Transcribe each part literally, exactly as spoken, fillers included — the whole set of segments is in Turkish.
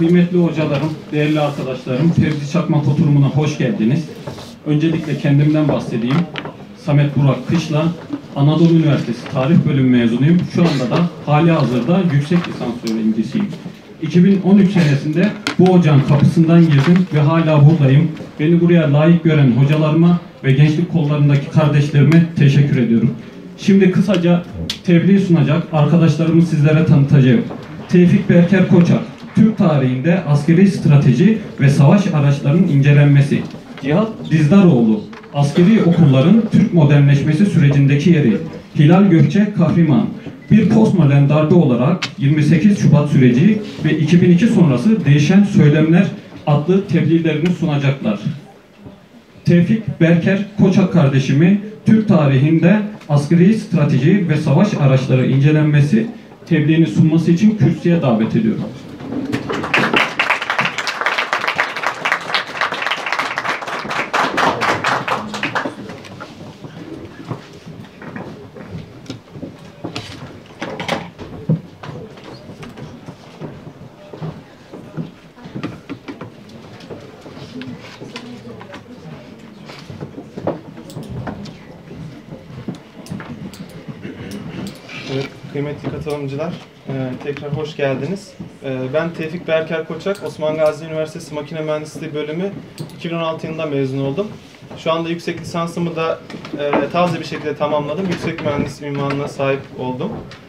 Kıymetli hocalarım, değerli arkadaşlarım, Fevzi Çakmak oturumuna hoş geldiniz. Öncelikle kendimden bahsedeyim. Samet Burak Kışla, Anadolu Üniversitesi Tarih Bölümü mezunuyum. Şu anda da hali hazırda yüksek lisans öğrencisiyim. iki bin on üç senesinde bu ocağın kapısından girdim ve hala buradayım. Beni buraya layık gören hocalarıma ve gençlik kollarındaki kardeşlerime teşekkür ediyorum. Şimdi kısaca tebliğ sunacak arkadaşlarımı sizlere tanıtacağım. Tevfik Berker Koçak, Türk tarihinde askeri strateji ve savaş araçlarının incelenmesi. Cihat Dizdaroğlu, askeri okulların Türk modernleşmesi sürecindeki yeri. Hilal Gökçe Kahraman, bir postmodern darbe olarak yirmi sekiz Şubat süreci ve iki bin iki sonrası değişen söylemler adlı tebliğlerini sunacaklar. Tevfik Berker Koçak kardeşimi Türk tarihinde askeri strateji ve savaş araçları incelenmesi tebliğini sunması için kürsüye davet ediyorum. Evet, kıymetli katılımcılar, e, tekrar hoş geldiniz. E, ben Tevfik Berker Koçak, Osman Gazi Üniversitesi Makine Mühendisliği Bölümü iki bin on altı yılında mezun oldum. Şu anda yüksek lisansımı da e, taze bir şekilde tamamladım. Yüksek mühendis ünvanına sahip oldum.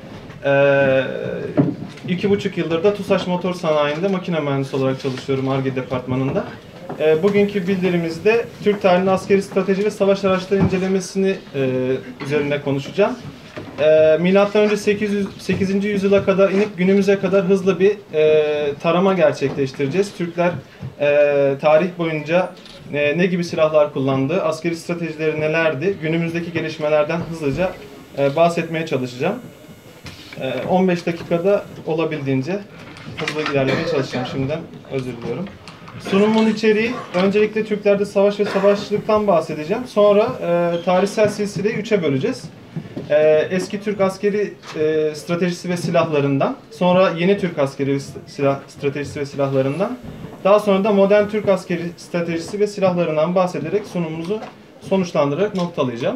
E, iki buçuk yıldır da TUSAŞ Motor Sanayi'nde makine mühendisi olarak çalışıyorum Ar-Ge departmanında. E, bugünkü bildirimizde Türk tarihinin askeri strateji ve savaş araçları incelemesini e, üzerinde konuşacağım. E, Milattan önce sekizinci yüzyıla kadar inip günümüze kadar hızlı bir e, tarama gerçekleştireceğiz. Türkler e, tarih boyunca e, ne gibi silahlar kullandı, askeri stratejileri nelerdi, günümüzdeki gelişmelerden hızlıca e, bahsetmeye çalışacağım. E, on beş dakikada olabildiğince hızlı ilerlemeye çalışacağım. Şimdiden özür diliyorum. Sunumun içeriği, öncelikle Türklerde savaş ve savaşçılıktan bahsedeceğim. Sonra e, tarihsel silsileyi üçe böleceğiz. Ee, eski Türk askeri e, stratejisi ve silahlarından, sonra yeni Türk askeri silah, stratejisi ve silahlarından, daha sonra da modern Türk askeri stratejisi ve silahlarından bahsederek sunumumuzu sonuçlandırarak noktalayacağım.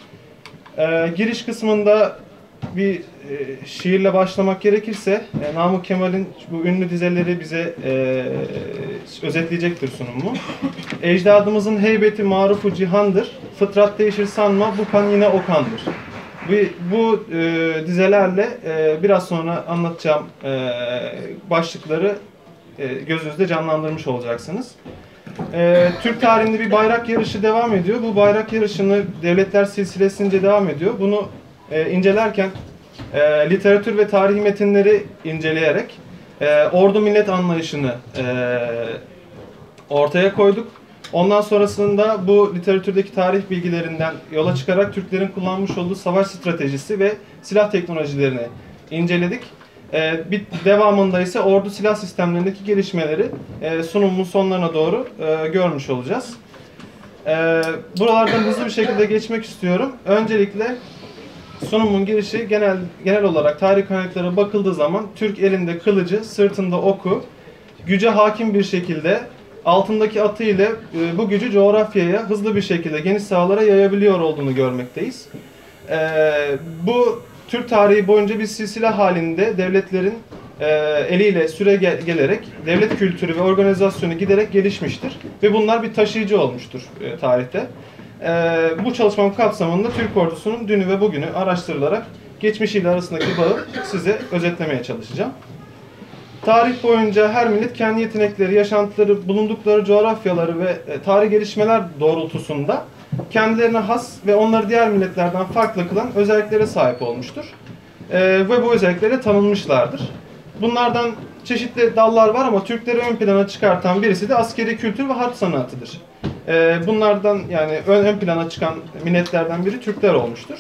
Ee, giriş kısmında bir e, şiirle başlamak gerekirse, e, Namık Kemal'in bu ünlü dizeleri bize e, özetleyecektir sunumu. Ecdadımızın heybeti marufu cihandır, fıtrat değişir sanma, bu kan yine o kandır. Bu, bu e, dizelerle e, biraz sonra anlatacağım e, başlıkları e, gözünüzde canlandırmış olacaksınız. E, Türk tarihinde bir bayrak yarışı devam ediyor. Bu bayrak yarışını devletler silsilesince devam ediyor. Bunu e, incelerken e, literatür ve tarihi metinleri inceleyerek e, ordu millet anlayışını e, ortaya koyduk. Ondan sonrasında bu literatürdeki tarih bilgilerinden yola çıkarak Türklerin kullanmış olduğu savaş stratejisi ve silah teknolojilerini inceledik. Ee, bir devamında ise ordu silah sistemlerindeki gelişmeleri e, sunumun sonlarına doğru e, görmüş olacağız. E, buralardan hızlı bir şekilde geçmek istiyorum. Öncelikle sunumun girişi genel genel olarak tarih kaynaklara bakıldığı zaman Türk elinde kılıcı, sırtında oku, güce hakim bir şekilde altındaki atı ile e, bu gücü coğrafyaya hızlı bir şekilde geniş sahalara yayabiliyor olduğunu görmekteyiz. E, bu Türk tarihi boyunca bir silsile halinde devletlerin e, eliyle süre gel gelerek devlet kültürü ve organizasyonu giderek gelişmiştir. Ve bunlar bir taşıyıcı olmuştur e, tarihte. E, bu çalışmam kapsamında Türk ordusunun dünü ve bugünü araştırılarak geçmişiyle arasındaki bağı size özetlemeye çalışacağım. Tarih boyunca her millet kendi yetenekleri, yaşantıları, bulundukları coğrafyaları ve e, tarih gelişmeler doğrultusunda kendilerine has ve onları diğer milletlerden farklı kılan özelliklere sahip olmuştur. E, ve bu özelliklere tanınmışlardır. Bunlardan çeşitli dallar var ama Türkleri ön plana çıkartan birisi de askeri kültür ve harp sanatıdır. E, bunlardan yani ön, ön plana çıkan milletlerden biri Türkler olmuştur.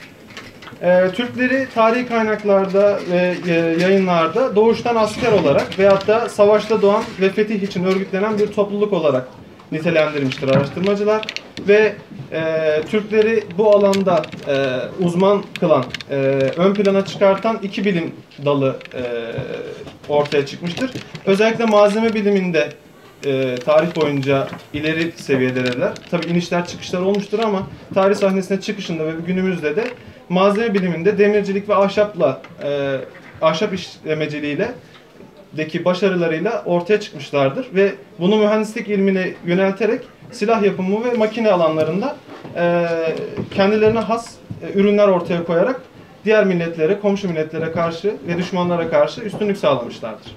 E, Türkleri tarihi kaynaklarda ve e, yayınlarda doğuştan asker olarak veyahut da savaşta doğan ve fetih için örgütlenen bir topluluk olarak nitelendirmiştir araştırmacılar. Ve e, Türkleri bu alanda e, uzman kılan, e, ön plana çıkartan iki bilim dalı e, ortaya çıkmıştır. Özellikle malzeme biliminde e, tarih boyunca ileri seviyedeler. Tabii inişler çıkışlar olmuştur ama tarih sahnesine çıkışında ve günümüzde de malzeme biliminde demircilik ve ahşapla, e, ahşap işlemeciliğiyle deki başarılarıyla ortaya çıkmışlardır ve bunu mühendislik ilmine yönelterek silah yapımı ve makine alanlarında e, kendilerine has e, ürünler ortaya koyarak diğer milletlere, komşu milletlere karşı ve düşmanlara karşı üstünlük sağlamışlardır.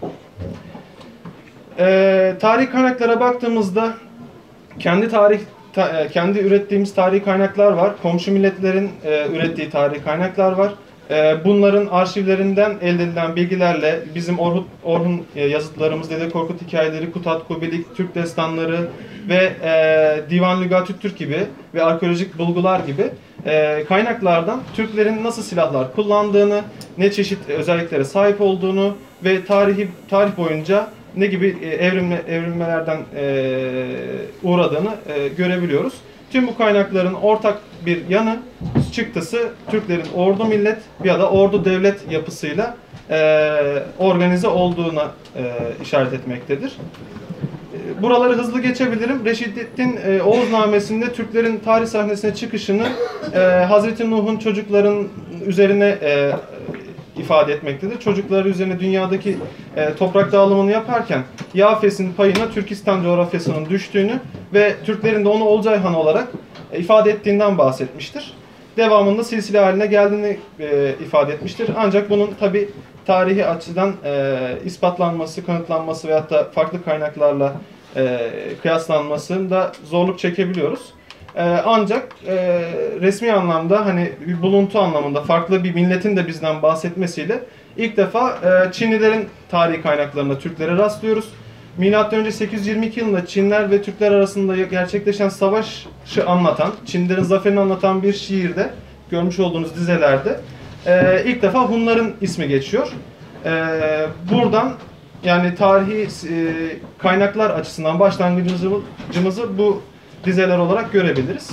E, tarih kaynaklara baktığımızda kendi tarih ta, e, kendi ürettiğimiz tarihi kaynaklar var. Komşu milletlerin e, ürettiği tarihi kaynaklar var. Bunların arşivlerinden elde edilen bilgilerle bizim Orhun, Orhun yazıtlarımız, Dede Korkut hikayeleri, Kutat Kubilik, Türk destanları ve e, Divan Lügatü Türk gibi ve arkeolojik bulgular gibi e, kaynaklardan Türklerin nasıl silahlar kullandığını, ne çeşit özelliklere sahip olduğunu ve tarihi tarih boyunca ne gibi e, evrilme, evrilmelerden e, uğradığını e, görebiliyoruz. Tüm bu kaynakların ortak bir yanı, çıktısı Türklerin ordu millet ya da ordu devlet yapısıyla e, organize olduğuna e, işaret etmektedir. E, buraları hızlı geçebilirim. Reşidettin e, Oğuznamesi'nde Türklerin tarih sahnesine çıkışını e, Hazreti Nuh'un çocukların üzerine e, ifade etmektedir. Çocukları üzerine dünyadaki e, toprak dağılımını yaparken Yafes'in payına Türkistan coğrafyasının düştüğünü ve Türklerin de onu Olcay Han olarak e, ifade ettiğinden bahsetmiştir. Devamında silsile haline geldiğini e, ifade etmiştir. Ancak bunun tabi tarihi açıdan e, ispatlanması, kanıtlanması veyahut da farklı kaynaklarla e, kıyaslanmasında zorluk çekebiliyoruz. Ee, ancak e, resmi anlamda hani bir buluntu anlamında farklı bir milletin de bizden bahsetmesiyle ilk defa e, Çinlilerin tarihi kaynaklarında Türklere rastlıyoruz. Milattan önce sekiz yüz yirmi iki yılında Çinler ve Türkler arasında gerçekleşen savaşı anlatan, Çinlilerin zaferini anlatan bir şiirde, görmüş olduğunuz dizelerde e, ilk defa Hunların ismi geçiyor. E, buradan yani tarihi e, kaynaklar açısından başlangıcımızı bu dizeler olarak görebiliriz.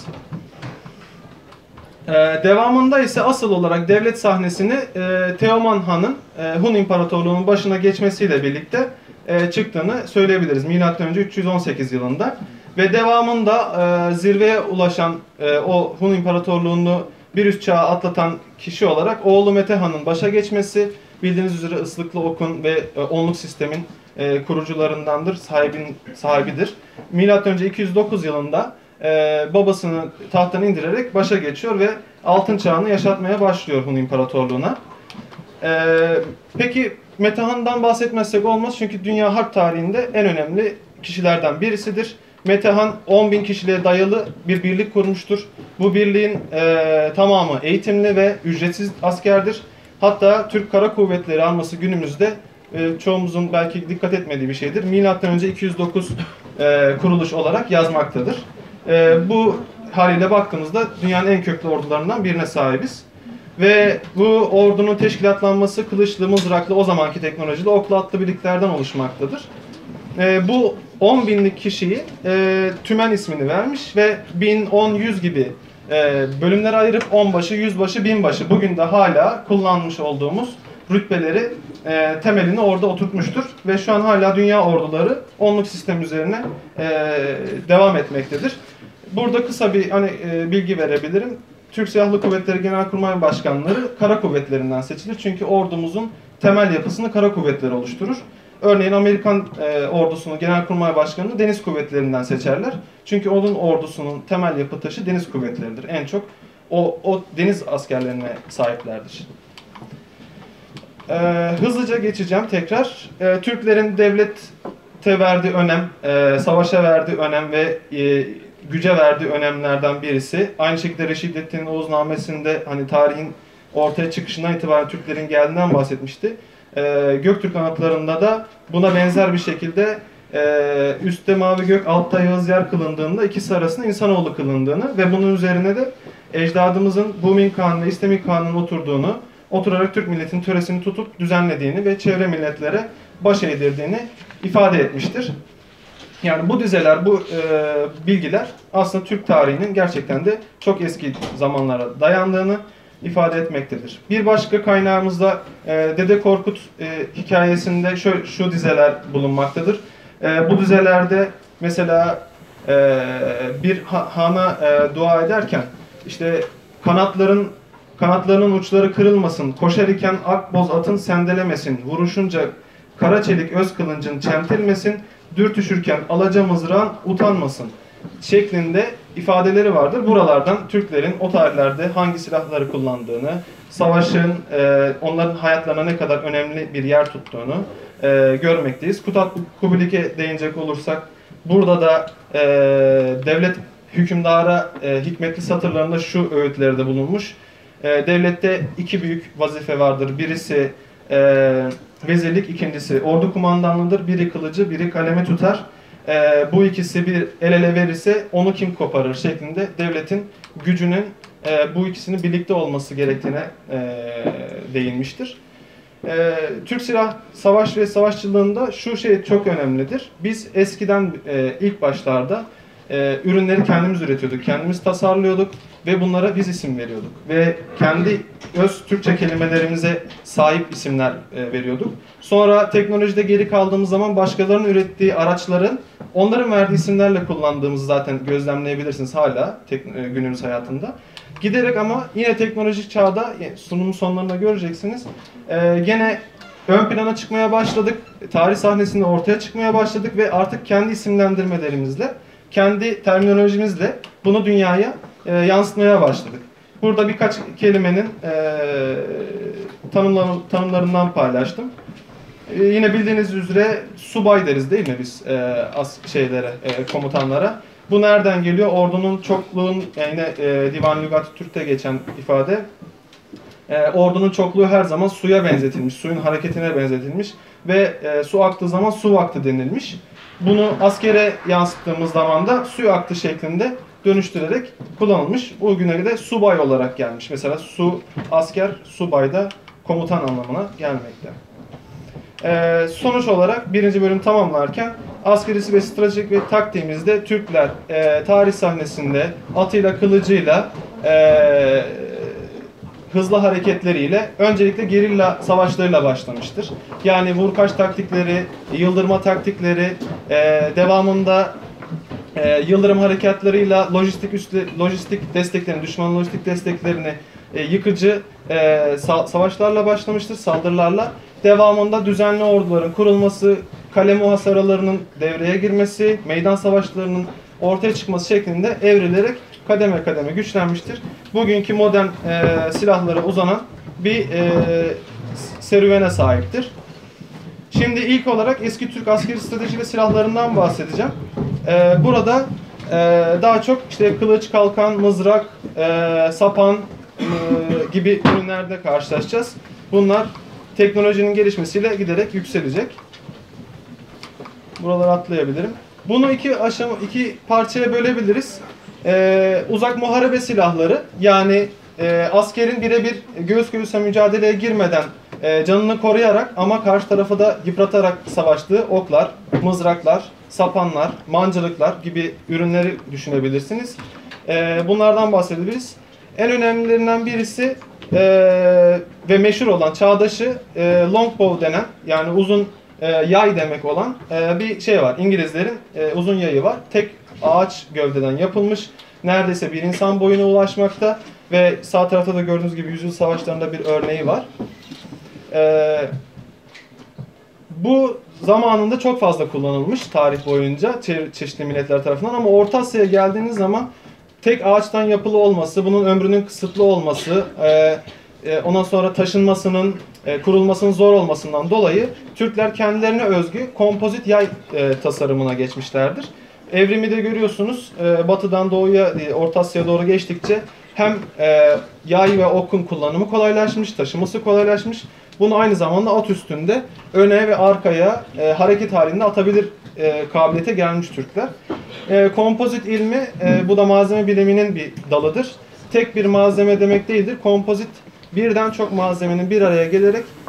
Ee, devamında ise asıl olarak devlet sahnesini e, Teoman Han'ın e, Hun İmparatorluğu'nun başına geçmesiyle birlikte e, çıktığını söyleyebiliriz. Milattan önce üç yüz on sekiz yılında ve devamında e, zirveye ulaşan e, o Hun İmparatorluğu'nu bir üst çağa atlatan kişi olarak oğlu Mete Han'ın başa geçmesi, bildiğiniz üzere Islıklı Ok'un ve e, onluk sistemin e, kurucularındandır, sahibin, sahibidir. Milattan önce iki yüz dokuz yılında e, babasını tahttan indirerek başa geçiyor ve altın çağını yaşatmaya başlıyor Hun İmparatorluğu'na. E, peki Mete Han'dan bahsetmezsek olmaz çünkü dünya harp tarihinde en önemli kişilerden birisidir. Mete Han on bin kişiliğe dayalı bir birlik kurmuştur. Bu birliğin e, tamamı eğitimli ve ücretsiz askerdir. Hatta Türk Kara Kuvvetleri alması günümüzde e, çoğumuzun belki dikkat etmediği bir şeydir. Milattan önce iki yüz dokuz e, kuruluş olarak yazmaktadır. E, bu haliyle baktığımızda dünyanın en köklü ordularından birine sahibiz. Ve bu ordunun teşkilatlanması kılıçlı, mızraklı, o zamanki teknolojide oklu atlı birliklerden oluşmaktadır. E, bu on binlik kişiyi e, tümen ismini vermiş ve bin, on, yüz gibi e, bölümlere ayırıp onbaşı, yüzbaşı, binbaşı bugün de hala kullanmış olduğumuz rütbeleri e, temelini orada oturtmuştur. Ve şu an hala dünya orduları onluk sistem üzerine e, devam etmektedir. Burada kısa bir hani e, bilgi verebilirim. Türk Silahlı Kuvvetleri Genelkurmay Başkanları Kara Kuvvetlerinden seçilir. Çünkü ordumuzun temel yapısını Kara Kuvvetleri oluşturur. Örneğin Amerikan e, ordusunun Genelkurmay Başkanı'nı Deniz Kuvvetlerinden seçerler. Çünkü onun ordusunun temel yapı taşı Deniz Kuvvetleridir. En çok o, o deniz askerlerine sahiplerdir. E, hızlıca geçeceğim tekrar. E, Türklerin devlete verdiği önem, e, savaşa verdiği önem ve e, güce verdiği önemlerden birisi. Aynı şekilde Reşidettin Oğuznamesi'nde hani tarihin ortaya çıkışından itibaren Türklerin geldiğinden bahsetmişti. Ee, Göktürk anıtlarında da buna benzer bir şekilde e, üstte mavi gök, altta yağız yer kılındığında ikisi arasında insanoğlu kılındığını ve bunun üzerine de ecdadımızın Bumin Kağan ve İstemi Kağan'ın oturduğunu, oturarak Türk milletinin töresini tutup düzenlediğini ve çevre milletlere baş eğdirdiğini ifade etmiştir. Yani bu dizeler, bu e, bilgiler aslında Türk tarihinin gerçekten de çok eski zamanlara dayandığını ifade etmektedir. Bir başka kaynağımızda e, Dede Korkut e, hikayesinde şu, şu dizeler bulunmaktadır. E, bu dizelerde mesela e, bir ha, hana e, dua ederken işte kanatların kanatlarının uçları kırılmasın, koşar iken akboz atın sendelemesin, vuruşunca kara çelik öz kılıncın çemkirmesin, dürtüşürken alaca mızrağın utanmasın şeklinde ifadeleri vardır. Buralardan Türklerin o tarihlerde hangi silahları kullandığını, savaşın e, onların hayatlarına ne kadar önemli bir yer tuttuğunu e, görmekteyiz. Kutat Kubilik'e değinecek olursak, burada da e, devlet hükümdara e, hikmetli satırlarında şu öğütleri de bulunmuş. E, devlette iki büyük vazife vardır. Birisi e, vezirlik, ikincisi ordu kumandanlığıdır. Biri kılıcı, biri kalemi tutar. E, bu ikisi bir el ele verirse onu kim koparır şeklinde devletin gücünün e, bu ikisinin birlikte olması gerektiğine e, değinmiştir. E, Türk silah savaş ve savaşçılığında şu şey çok önemlidir. Biz eskiden e, ilk başlarda e, ürünleri kendimiz üretiyorduk, kendimiz tasarlıyorduk ve bunlara biz isim veriyorduk. Ve kendi öz Türkçe kelimelerimize sahip isimler e, veriyorduk. Sonra teknolojide geri kaldığımız zaman başkalarının ürettiği araçların onların verdiği isimlerle kullandığımızı zaten gözlemleyebilirsiniz hala tek, e, günümüz hayatında. Giderek ama yine teknolojik çağda sunumun sonlarında göreceksiniz. E, gene ön plana çıkmaya başladık. Tarih sahnesinde ortaya çıkmaya başladık ve artık kendi isimlendirmelerimizle, kendi terminolojimizle bunu dünyaya e, yansıtmaya başladık. Burada birkaç kelimenin e, tanımlar, tanımlarından paylaştım. E, yine bildiğiniz üzere subay deriz değil mi biz e, as şeylere, e, komutanlara. Bu nereden geliyor? Ordunun çokluğun, yani yine e, Divan Lügat-ı Türk'te geçen ifade. E, ordunun çokluğu her zaman suya benzetilmiş, suyun hareketine benzetilmiş ve e, su aktığı zaman su vakti denilmiş. Bunu askere yansıttığımız zaman da su aktı şeklinde dönüştürerek kullanılmış. Bugüne de subay olarak gelmiş. Mesela su, asker, subay da komutan anlamına gelmekte. Ee, sonuç olarak birinci bölüm tamamlarken askerisi ve stratejik ve taktiğimizde Türkler e, tarih sahnesinde atıyla, kılıcıyla, e, hızlı hareketleriyle öncelikle gerilla savaşlarıyla başlamıştır. Yani vurkaç taktikleri, yıldırma taktikleri, e, devamında e, yıldırım harekatlarıyla lojistik üstle, lojistik desteklerini, düşmanın lojistik desteklerini e, yıkıcı e, sa savaşlarla başlamıştır, saldırılarla. Devamında düzenli orduların kurulması, kale muhasaralarının devreye girmesi, meydan savaşlarının ortaya çıkması şeklinde evrilerek kademe kademe güçlenmiştir. Bugünkü modern e, silahlara uzanan bir e, serüvene sahiptir. Şimdi ilk olarak eski Türk askeri strateji ve silahlarından bahsedeceğim. E, burada e, daha çok işte kılıç, kalkan, mızrak, e, sapan e, gibi ürünlerde karşılaşacağız. Bunlar teknolojinin gelişmesiyle giderek yükselecek. Buraları atlayabilirim. Bunu iki aşama, iki parçaya bölebiliriz. Ee, uzak muharebe silahları, yani e, askerin birebir göğüs göğüse mücadeleye girmeden e, canını koruyarak ama karşı tarafı da yıpratarak savaştığı oklar, mızraklar, sapanlar, mancılıklar gibi ürünleri düşünebilirsiniz. E, bunlardan bahsedebiliriz. En önemlilerinden birisi e, ve meşhur olan çağdaşı e, longbow denen, yani uzun e, yay demek olan e, bir şey var. İngilizlerin e, uzun yayı var. Tek ağaç gövdeden yapılmış. Neredeyse bir insan boyuna ulaşmakta ve sağ tarafta da gördüğünüz gibi yüzyıl savaşlarında bir örneği var. Ee, bu zamanında çok fazla kullanılmış tarih boyunca çe çeşitli milletler tarafından, ama Orta Asya'ya geldiğiniz zaman tek ağaçtan yapılı olması, bunun ömrünün kısıtlı olması, e, e, ondan sonra taşınmasının, e, kurulmasının zor olmasından dolayı Türkler kendilerine özgü kompozit yay e, tasarımına geçmişlerdir. Evrimi de görüyorsunuz. E, batıdan doğuya, e, Orta Asya'ya doğru geçtikçe hem e, yay ve okun kullanımı kolaylaşmış, taşıması kolaylaşmış. Bunu aynı zamanda at üstünde öne ve arkaya e, hareket halinde atabilir e, kabiliyete gelmiş Türkler. E, kompozit ilmi, e, bu da malzeme biliminin bir dalıdır. Tek bir malzeme demek değildir. Kompozit, birden çok malzemenin bir araya gelerek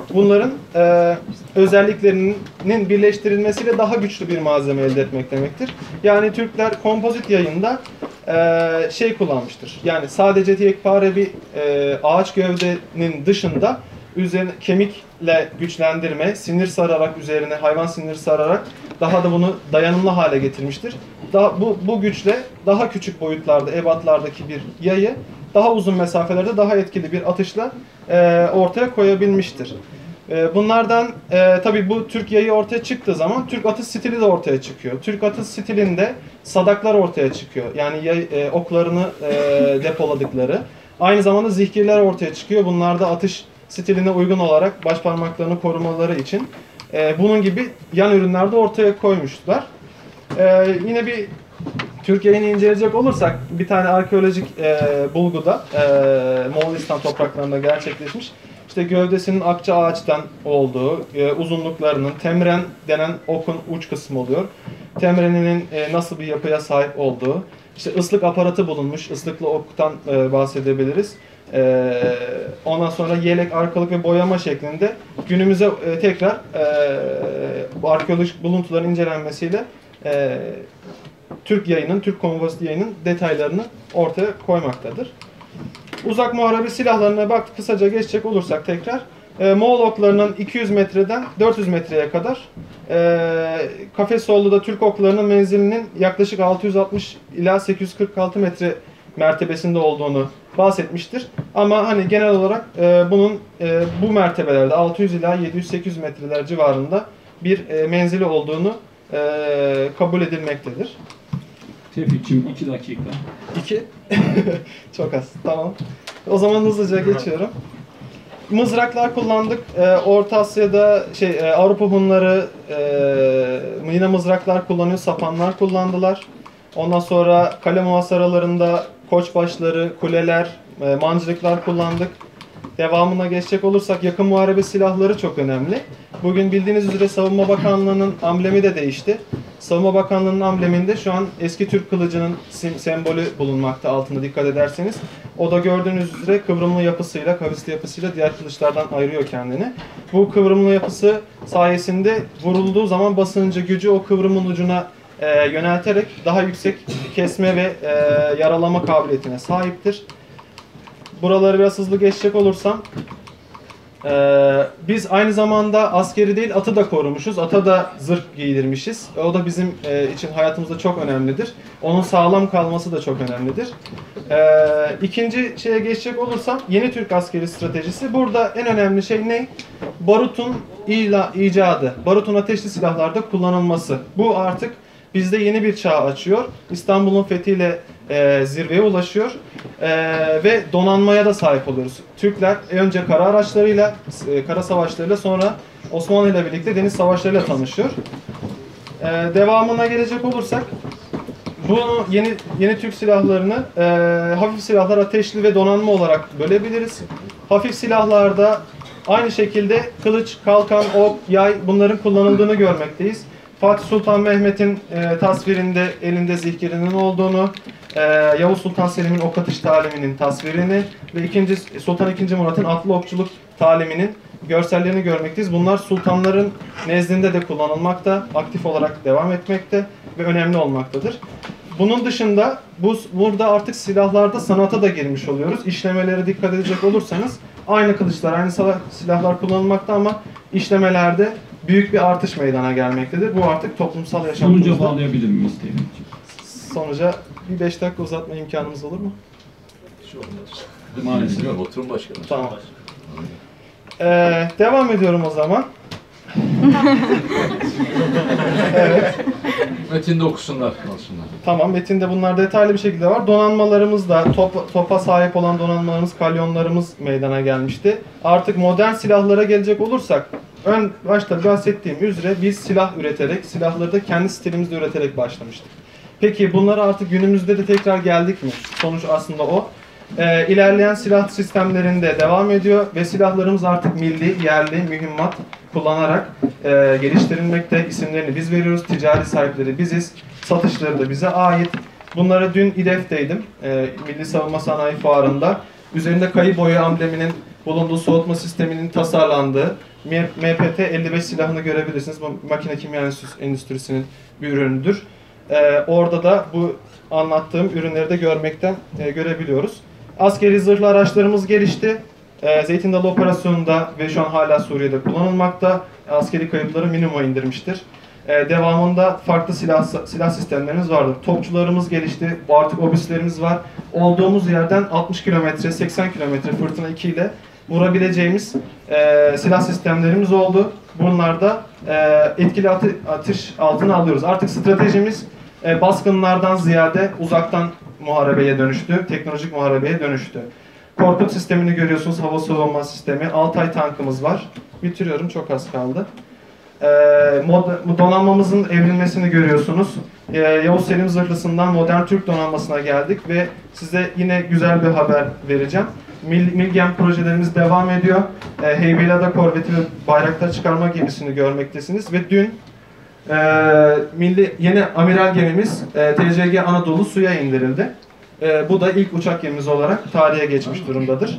bunların e, özelliklerinin birleştirilmesiyle daha güçlü bir malzeme elde etmek demektir. Yani Türkler kompozit yayında e, şey kullanmıştır. Yani sadece yekpare bir e, ağaç gövdenin dışında üzerine kemikle güçlendirme, sinir sararak üzerine hayvan siniri sararak daha da bunu dayanımlı hale getirmiştir. Daha, bu, bu güçle daha küçük boyutlarda, ebatlardaki bir yayı daha uzun mesafelerde daha etkili bir atışla e, ortaya koyabilmiştir. E, bunlardan e, tabii bu Türk yayı ortaya çıktığı zaman Türk atış stili de ortaya çıkıyor. Türk atış stilinde sadaklar ortaya çıkıyor. Yani yay, e, oklarını e, depoladıkları. Aynı zamanda zihkirler ortaya çıkıyor. Bunlar da atış stiline uygun olarak baş parmaklarını korumaları için. E, bunun gibi yan ürünler de ortaya koymuşlar. E, yine bir Türkiye'yi inceleyecek olursak bir tane arkeolojik e, bulguda e, Moğolistan topraklarında gerçekleşmiş. İşte gövdesinin akça ağaçtan olduğu, e, uzunluklarının temren denen okun uç kısmı oluyor. Temreninin e, nasıl bir yapıya sahip olduğu, işte ıslık aparatı bulunmuş, ıslıklı oktan e, bahsedebiliriz. E, ondan sonra yelek, arkalık ve boyama şeklinde günümüze e, tekrar e, bu arkeolojik buluntuların incelenmesiyle e, Türk yayının, Türk kompozit yayının detaylarını ortaya koymaktadır. Uzak muharebe silahlarına baktık, kısaca geçecek olursak tekrar. E, Moğol oklarının iki yüz metreden dört yüz metreye kadar, e, Kafesoğlu'da Türk oklarının menzilinin yaklaşık altı yüz altmış ila sekiz yüz kırk altı metre mertebesinde olduğunu bahsetmiştir. Ama hani genel olarak e, bunun e, bu mertebelerde altı yüz ila yedi yüz sekiz yüz metreler civarında bir e, menzili olduğunu e, kabul edilmektedir. Tevfik'cim iki dakika. İki. Çok az. Tamam. O zaman hızlıca geçiyorum. Mızraklar kullandık. Ee, Orta Asya'da şey e, Avrupa Hunları e, yine mızraklar kullanıyor. Sapanlar kullandılar. Ondan sonra kale muhasaralarında koçbaşları, kuleler, e, mancınıklar kullandık. Devamına geçecek olursak yakın muharebe silahları çok önemli. Bugün bildiğiniz üzere Savunma Bakanlığı'nın amblemi de değişti. Savunma Bakanlığı'nın ambleminde şu an eski Türk kılıcının sembolü bulunmakta, altında dikkat ederseniz. O da gördüğünüz üzere kıvrımlı yapısıyla, kavisli yapısıyla diğer kılıçlardan ayırıyor kendini. Bu kıvrımlı yapısı sayesinde vurulduğu zaman basıncı, gücü o kıvrımın ucuna e, yönelterek daha yüksek kesme ve e, yaralama kabiliyetine sahiptir. Buraları biraz hızlı geçecek olursam, Ee, biz aynı zamanda askeri değil atı da korumuşuz. Ata da zırh giydirmişiz. O da bizim e, için hayatımızda çok önemlidir. Onun sağlam kalması da çok önemlidir. Ee, ikinci şeye geçecek olursam yeni Türk askeri stratejisi. Burada en önemli şey ne? Barutun ila, icadı. Barutun ateşli silahlarda kullanılması. Bu artık bizde yeni bir çağ açıyor. İstanbul'un fethiyle e, zirveye ulaşıyor. E, ve donanmaya da sahip oluyoruz. Türkler önce kara araçlarıyla, e, kara savaşlarıyla, sonra Osmanlı ile birlikte deniz savaşlarıyla tanışıyor. E, devamına gelecek olursak, bu yeni yeni Türk silahlarını e, hafif silahlar, ateşli ve donanma olarak bölebiliriz. Hafif silahlarda aynı şekilde kılıç, kalkan, ok, yay bunların kullanıldığını görmekteyiz. Fatih Sultan Mehmet'in e, tasvirinde elinde zihkirinin olduğunu, e, Yavuz Sultan Selim'in ok atış taliminin tasvirini ve ikinci Sultan ikinci. Murat'ın atlı okçuluk taliminin görsellerini görmekteyiz. Bunlar sultanların nezdinde de kullanılmakta, aktif olarak devam etmekte ve önemli olmaktadır. Bunun dışında bu burada artık silahlarda sanata da girmiş oluyoruz. İşlemelere dikkat edecek olursanız aynı kılıçlar, aynı silahlar kullanılmakta ama işlemelerde büyük bir artış meydana gelmektedir. Bu artık toplumsal yaşamımızda... Sonuca bağlayabilir miyiz Tevfik'ciğim? Sonuca bir beş dakika uzatma imkanımız olur mu? Maalesef. Oturun başkanım. Tamam. Ee, devam ediyorum o zaman. Evet. Metinde okusunlar, alsınlar. Tamam, metinde bunlar detaylı bir şekilde var. Donanmalarımız da, top, topa sahip olan donanmalarımız, kalyonlarımız meydana gelmişti. Artık modern silahlara gelecek olursak, ön başta bahsettiğim üzere biz silah üreterek, silahları da kendi stilimizde üreterek başlamıştık. Peki bunlara artık günümüzde de tekrar geldik mi? Sonuç aslında o. Ee, ilerleyen silah sistemlerinde devam ediyor ve silahlarımız artık milli, yerli, mühimmat kullanarak e, geliştirilmekte. İsimlerini biz veriyoruz, ticari sahipleri biziz, satışları da bize ait. Bunlara dün İDEF'teydim, e, Milli Savunma Sanayi Fuarı'nda. Üzerinde kayı boyu ambleminin bulunduğu soğutma sisteminin tasarlandığı M P T elli beş silahını görebilirsiniz. Bu makine kimya endüstrisinin bir ürünüdür. Ee, orada da bu anlattığım ürünleri de görmekten e, görebiliyoruz. Askeri zırhlı araçlarımız gelişti. Ee, Zeytin Dalı operasyonunda ve şu an hala Suriye'de kullanılmakta. Askeri kayıpları minimuma indirmiştir. Ee, devamında farklı silah silah sistemlerimiz vardır. Topçularımız gelişti. Artık obüslerimiz var. Olduğumuz yerden altmış kilometre, seksen kilometre fırtına iki ile vurabileceğimiz e, silah sistemlerimiz oldu. Bunlarda e, etkili atı, atış altına alıyoruz. Artık stratejimiz e, baskınlardan ziyade uzaktan muharebeye dönüştü. Teknolojik muharebeye dönüştü. Korkut sistemini görüyorsunuz. Hava savunma sistemi. Altay tankımız var. Bitiriyorum. Çok az kaldı. E, mod, donanmamızın evrilmesini görüyorsunuz. E, Yavuz Selim Zırhlısı'ndan modern Türk donanmasına geldik ve size yine güzel bir haber vereceğim. Mil, Milgem projelerimiz devam ediyor. E, Heybeliada korveti ve bayraktar çıkarma gemisini görmektesiniz ve dün e, milli yeni amiral gemimiz e, T C G Anadolu suya indirildi. E, bu da ilk uçak gemimiz olarak tarihe geçmiş durumdadır.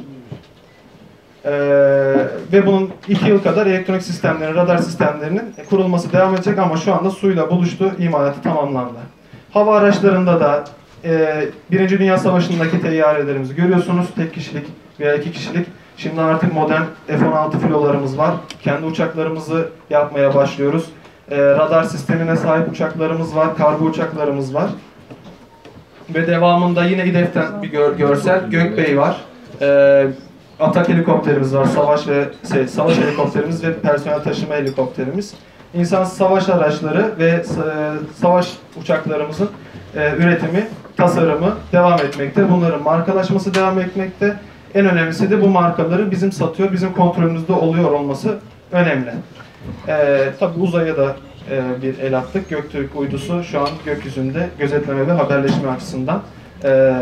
E, ve bunun iki yıl kadar elektronik sistemlerin, radar sistemlerinin kurulması devam edecek ama şu anda suyla buluştu, imalatı tamamlandı. Hava araçlarında da e, Birinci Dünya Savaşı'ndaki teyyarelerimizi görüyorsunuz. Tek kişilik veya iki kişilik. Şimdi artık modern F on altı filolarımız var. Kendi uçaklarımızı yapmaya başlıyoruz. E, radar sistemine sahip uçaklarımız var, kargo uçaklarımız var. Ve devamında yine İ D F'ten bir gör, görsel Gökbey var. E, atak helikopterimiz var, savaş ve şey, savaş helikopterimiz ve personel taşıma helikopterimiz. İnsansız savaş araçları ve e, savaş uçaklarımızın e, üretimi, tasarımı devam etmekte. Bunların markalaşması devam etmekte. En önemlisi de bu markaları bizim satıyor, bizim kontrolümüzde oluyor olması önemli. E, tabii uzaya da e, bir el attık. Göktürk uydusu şu an gökyüzünde gözetleme ve haberleşme açısından e,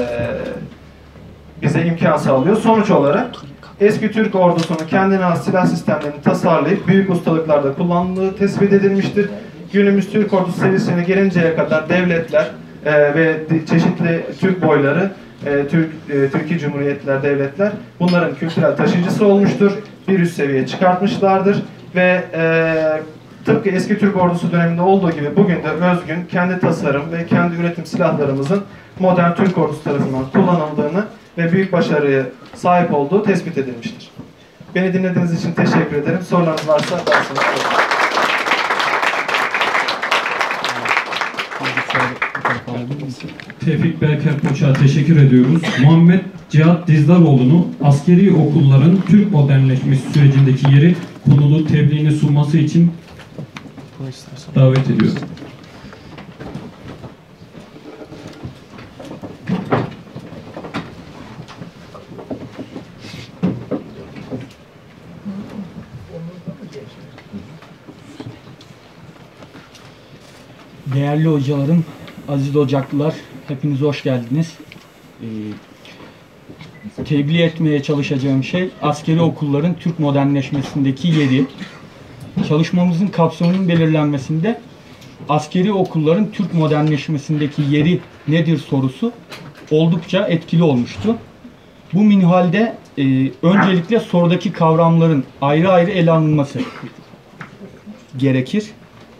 bize imkan sağlıyor. Sonuç olarak eski Türk ordusunun kendine has silah sistemlerini tasarlayıp büyük ustalıklarda kullanıldığı tespit edilmiştir. Günümüz Türk ordusu seviyesine gelinceye kadar devletler e, ve çeşitli Türk boyları, e, Türk e, Türkiye Cumhuriyetler, devletler bunların kültürel taşıyıcısı olmuştur. Bir üst seviyeye çıkartmışlardır ve e, tıpkı eski Türk ordusu döneminde olduğu gibi bugün de özgün kendi tasarım ve kendi üretim silahlarımızın modern Türk ordusu tarafından kullanıldığını ve büyük başarıya sahip olduğu tespit edilmiştir. Beni dinlediğiniz için teşekkür ederim. Sorularınız varsa dersiniz. Tevfik Berker Koç'a teşekkür ediyoruz. Muhammed Cihat Dizdaroğlu'nu askeri okulların Türk modernleşmesi sürecindeki yeri konulu tebliğini sunması için davet ediyorum. Değerli hocalarım, aziz ocaklılar, hepiniz hoş geldiniz. Ee, tebliğ etmeye çalışacağım şey, askeri okulların Türk modernleşmesindeki yeri. Çalışmamızın kapsamının belirlenmesinde askeri okulların Türk modernleşmesindeki yeri nedir sorusu oldukça etkili olmuştu. Bu minvalde e, öncelikle sorudaki kavramların ayrı ayrı ele alınması gerekir.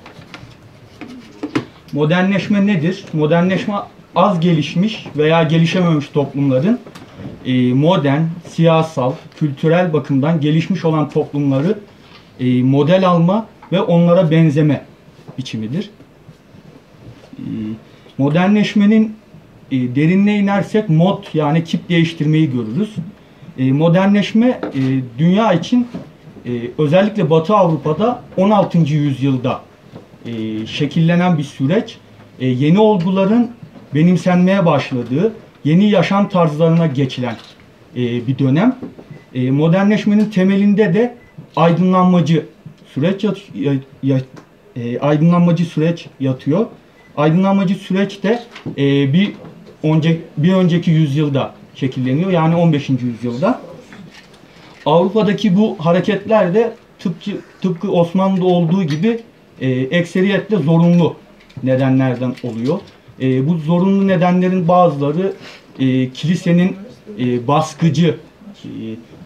Modernleşme nedir? Modernleşme az gelişmiş veya gelişememiş toplumların e, modern, siyasal, kültürel bakımdan gelişmiş olan toplumları e, model alma ve onlara benzeme biçimidir. E, modernleşmenin e, derinine inersek mod yani tip değiştirmeyi görürüz. E, modernleşme e, dünya için e, özellikle Batı Avrupa'da on altıncı yüzyılda E, şekillenen bir süreç, e, yeni olguların benimsenmeye başladığı, yeni yaşam tarzlarına geçilen e, bir dönem. E, modernleşmenin temelinde de aydınlanmacı süreç yat, ya, ya, e, aydınlanmacı süreç yatıyor. Aydınlanmacı süreç de e, bir, önce, bir önceki yüzyılda şekilleniyor, yani on beşinci yüzyılda. Avrupa'daki bu hareketler de tıpkı, tıpkı Osmanlı'da olduğu gibi E, ekseriyetle zorunlu nedenlerden oluyor. E, bu zorunlu nedenlerin bazıları e, kilisenin e, baskıcı, e,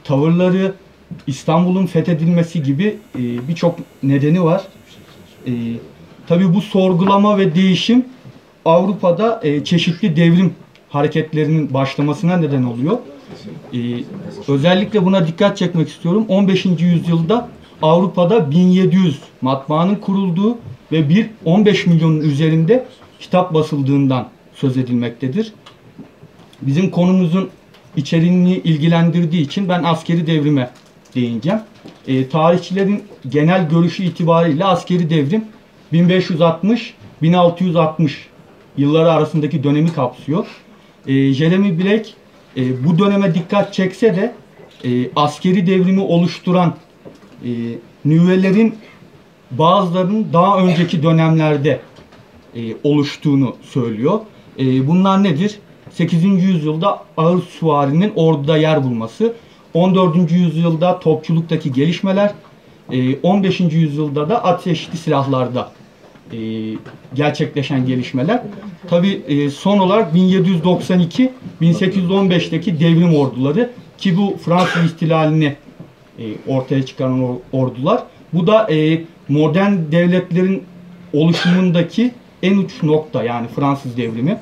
tavırları, İstanbul'un fethedilmesi gibi e, birçok nedeni var. E, tabii bu sorgulama ve değişim Avrupa'da e, çeşitli devrim hareketlerinin başlamasına neden oluyor. E, özellikle buna dikkat çekmek istiyorum. on beşinci yüzyılda Avrupa'da bin yedi yüz matbaanın kurulduğu ve bir on beş milyonun üzerinde kitap basıldığından söz edilmektedir. Bizim konumuzun içeriğini ilgilendirdiği için ben askeri devrime değineceğim. E, tarihçilerin genel görüşü itibariyle askeri devrim bin beş yüz altmış bin altı yüz altmış yılları arasındaki dönemi kapsıyor. E, Jeremy Blake e, bu döneme dikkat çekse de e, askeri devrimi oluşturan e, nüvelerin bazılarının daha önceki dönemlerde e, oluştuğunu söylüyor. E, bunlar nedir? sekizinci yüzyılda ağır süvarinin orduda yer bulması, on dördüncü yüzyılda topçuluktaki gelişmeler, on beşinci yüzyılda da ateşli silahlarda gerçekleşen gelişmeler. Tabi son olarak bin yedi yüz doksan iki bin sekiz yüz on beşteki devrim orduları ki bu Fransız ihtilalini ortaya çıkaran ordular. Bu da modern devletlerin oluşumundaki en uç nokta, yani Fransız devrimi.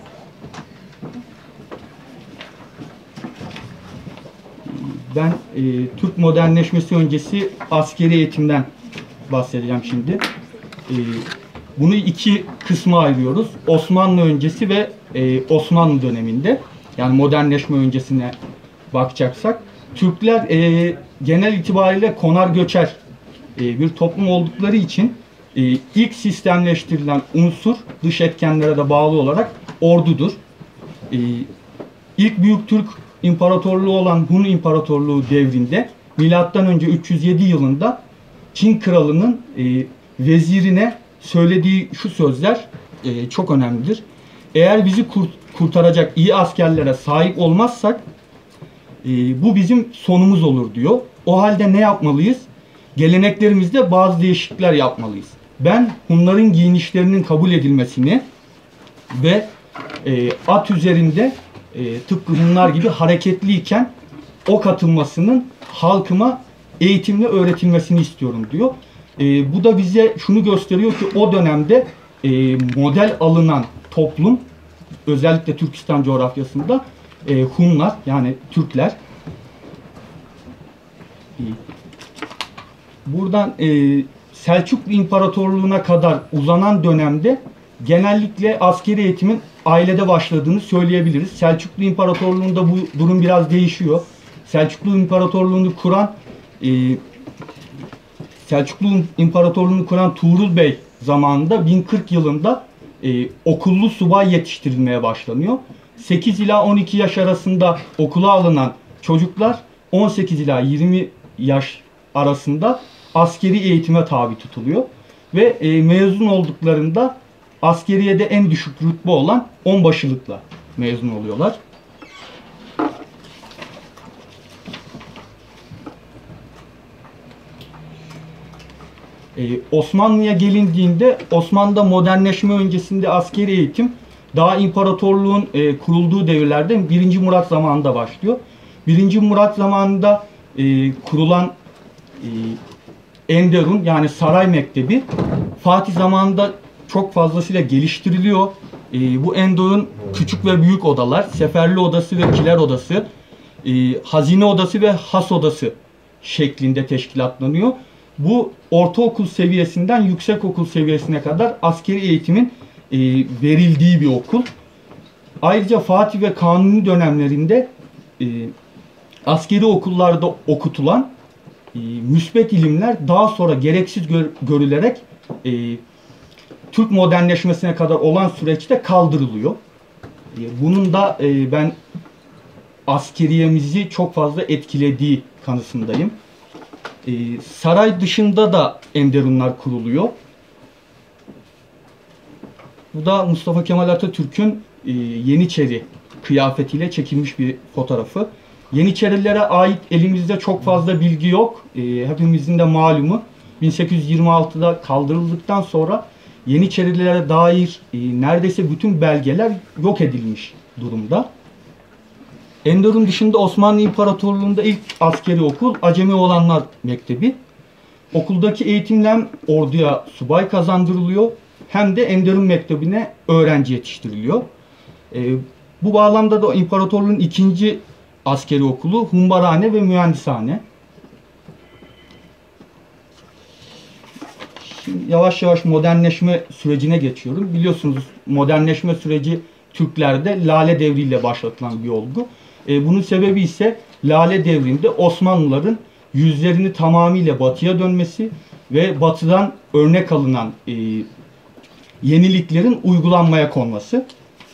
Ben e, Türk modernleşmesi öncesi askeri eğitimden bahsedeceğim şimdi. E, bunu iki kısma ayırıyoruz. Osmanlı öncesi ve e, Osmanlı döneminde, yani modernleşme öncesine bakacaksak, Türkler e, genel itibariyle konar göçer e, bir toplum oldukları için e, ilk sistemleştirilen unsur dış etkenlere de bağlı olarak ordudur. E, ilk Büyük Türk İmparatorluğu olan Hun İmparatorluğu devrinde milattan önce üç yüz yedi yılında Çin kralının e, vezirine söylediği şu sözler e, çok önemlidir. Eğer bizi kurt kurtaracak iyi askerlere sahip olmazsak e, bu bizim sonumuz olur diyor. O halde ne yapmalıyız? Geleneklerimizde bazı değişiklikler yapmalıyız. Ben Hunların giyinişlerinin kabul edilmesini ve e, at üzerinde E, tıpkı Hunlar gibi hareketliyken ok atılmasının halkıma eğitimle öğretilmesini istiyorum diyor. E, bu da bize şunu gösteriyor ki o dönemde e, model alınan toplum, özellikle Türkistan coğrafyasında e, Hunlar, yani Türkler. E, buradan e, Selçuklu İmparatorluğu'na kadar uzanan dönemde genellikle askeri eğitimin ailede başladığını söyleyebiliriz. Selçuklu İmparatorluğu'nda bu durum biraz değişiyor. Selçuklu İmparatorluğu'nu kuran e, Selçuklu İmparatorluğu'nu kuran Tuğrul Bey zamanında bin kırk yılında e, okullu subay yetiştirilmeye başlanıyor. sekiz ila on iki yaş arasında okula alınan çocuklar on sekiz ila yirmi yaş arasında askeri eğitime tabi tutuluyor. Ve e, mezun olduklarında askeriyede en düşük rütbe olan onbaşılıkla mezun oluyorlar. Ee, Osmanlı'ya gelindiğinde, Osmanlı'da modernleşme öncesinde askeri eğitim daha imparatorluğun e, kurulduğu devirlerde birinci Murat zamanında başlıyor. birinci Murat zamanında e, kurulan e, Enderun, yani saray mektebi Fatih zamanında çok fazlasıyla geliştiriliyor. E, bu Enderun küçük ve büyük odalar, seferli odası ve kiler odası, e, hazine odası ve has odası şeklinde teşkilatlanıyor. Bu ortaokul seviyesinden yüksekokul seviyesine kadar askeri eğitimin e, verildiği bir okul. Ayrıca Fatih ve Kanuni dönemlerinde e, askeri okullarda okutulan e, müsbet ilimler daha sonra gereksiz gör, görülerek e, Türk modernleşmesine kadar olan süreçte kaldırılıyor. E, bunun da e, ben askeriyemizi çok fazla etkilediği kanısındayım. Ee, saray dışında da enderunlar kuruluyor. Bu da Mustafa Kemal Atatürk'ün e, Yeniçeri kıyafetiyle çekilmiş bir fotoğrafı. Yeniçerilere ait elimizde çok fazla bilgi yok. E, hepimizin de malumu bin sekiz yüz yirmi altıda kaldırıldıktan sonra Yeniçerilere dair e, neredeyse bütün belgeler yok edilmiş durumda. Enderun dışında Osmanlı İmparatorluğu'nda ilk askeri okul Acemi Oğlanlar Mektebi. Okuldaki eğitimle hem orduya subay kazandırılıyor hem de Enderun Mektebi'ne öğrenci yetiştiriliyor. E, bu bağlamda da imparatorluğun ikinci askeri okulu Humbarhane ve Mühendishane. Şimdi yavaş yavaş modernleşme sürecine geçiyorum. Biliyorsunuz modernleşme süreci Türklerde Lale Devri ile başlatılan bir olgu. E, bunun sebebi ise Lale Devri'nde Osmanlıların yüzlerini tamamıyla batıya dönmesi ve batıdan örnek alınan e, yeniliklerin uygulanmaya konması.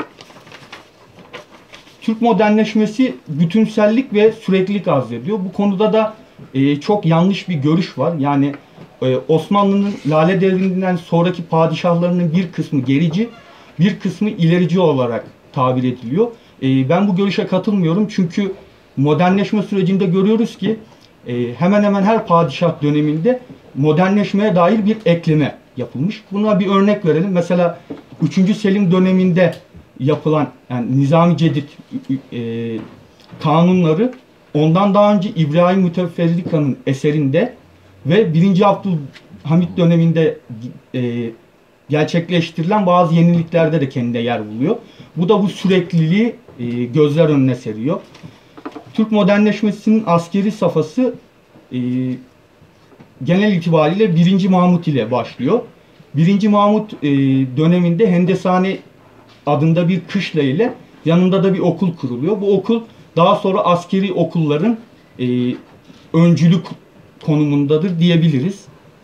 Türk modernleşmesi bütünsellik ve süreklilik arz ediyor. Bu konuda da e, çok yanlış bir görüş var. Yani e, Osmanlı'nın Lale Devri'nden sonraki padişahlarının bir kısmı gerici, bir kısmı ilerici olarak tabir ediliyor. E, ben bu görüşe katılmıyorum çünkü modernleşme sürecinde görüyoruz ki e, hemen hemen her padişah döneminde modernleşmeye dair bir ekleme yapılmış. Buna bir örnek verelim. Mesela üçüncü Selim döneminde yapılan yani Nizami Cedid e, kanunları ondan daha önce İbrahim Müteferrika'nın eserinde ve birinci Abdülhamit döneminde e, gerçekleştirilen bazı yeniliklerde de kendine yer buluyor. Bu da bu sürekliliği e, gözler önüne seriyor. Türk modernleşmesinin askeri safhası e, genel itibariyle birinci Mahmut ile başlıyor. birinci Mahmut e, döneminde Hendesane adında bir kışla ile yanında da bir okul kuruluyor. Bu okul daha sonra askeri okulların e, öncülük konumundadır diyebiliriz.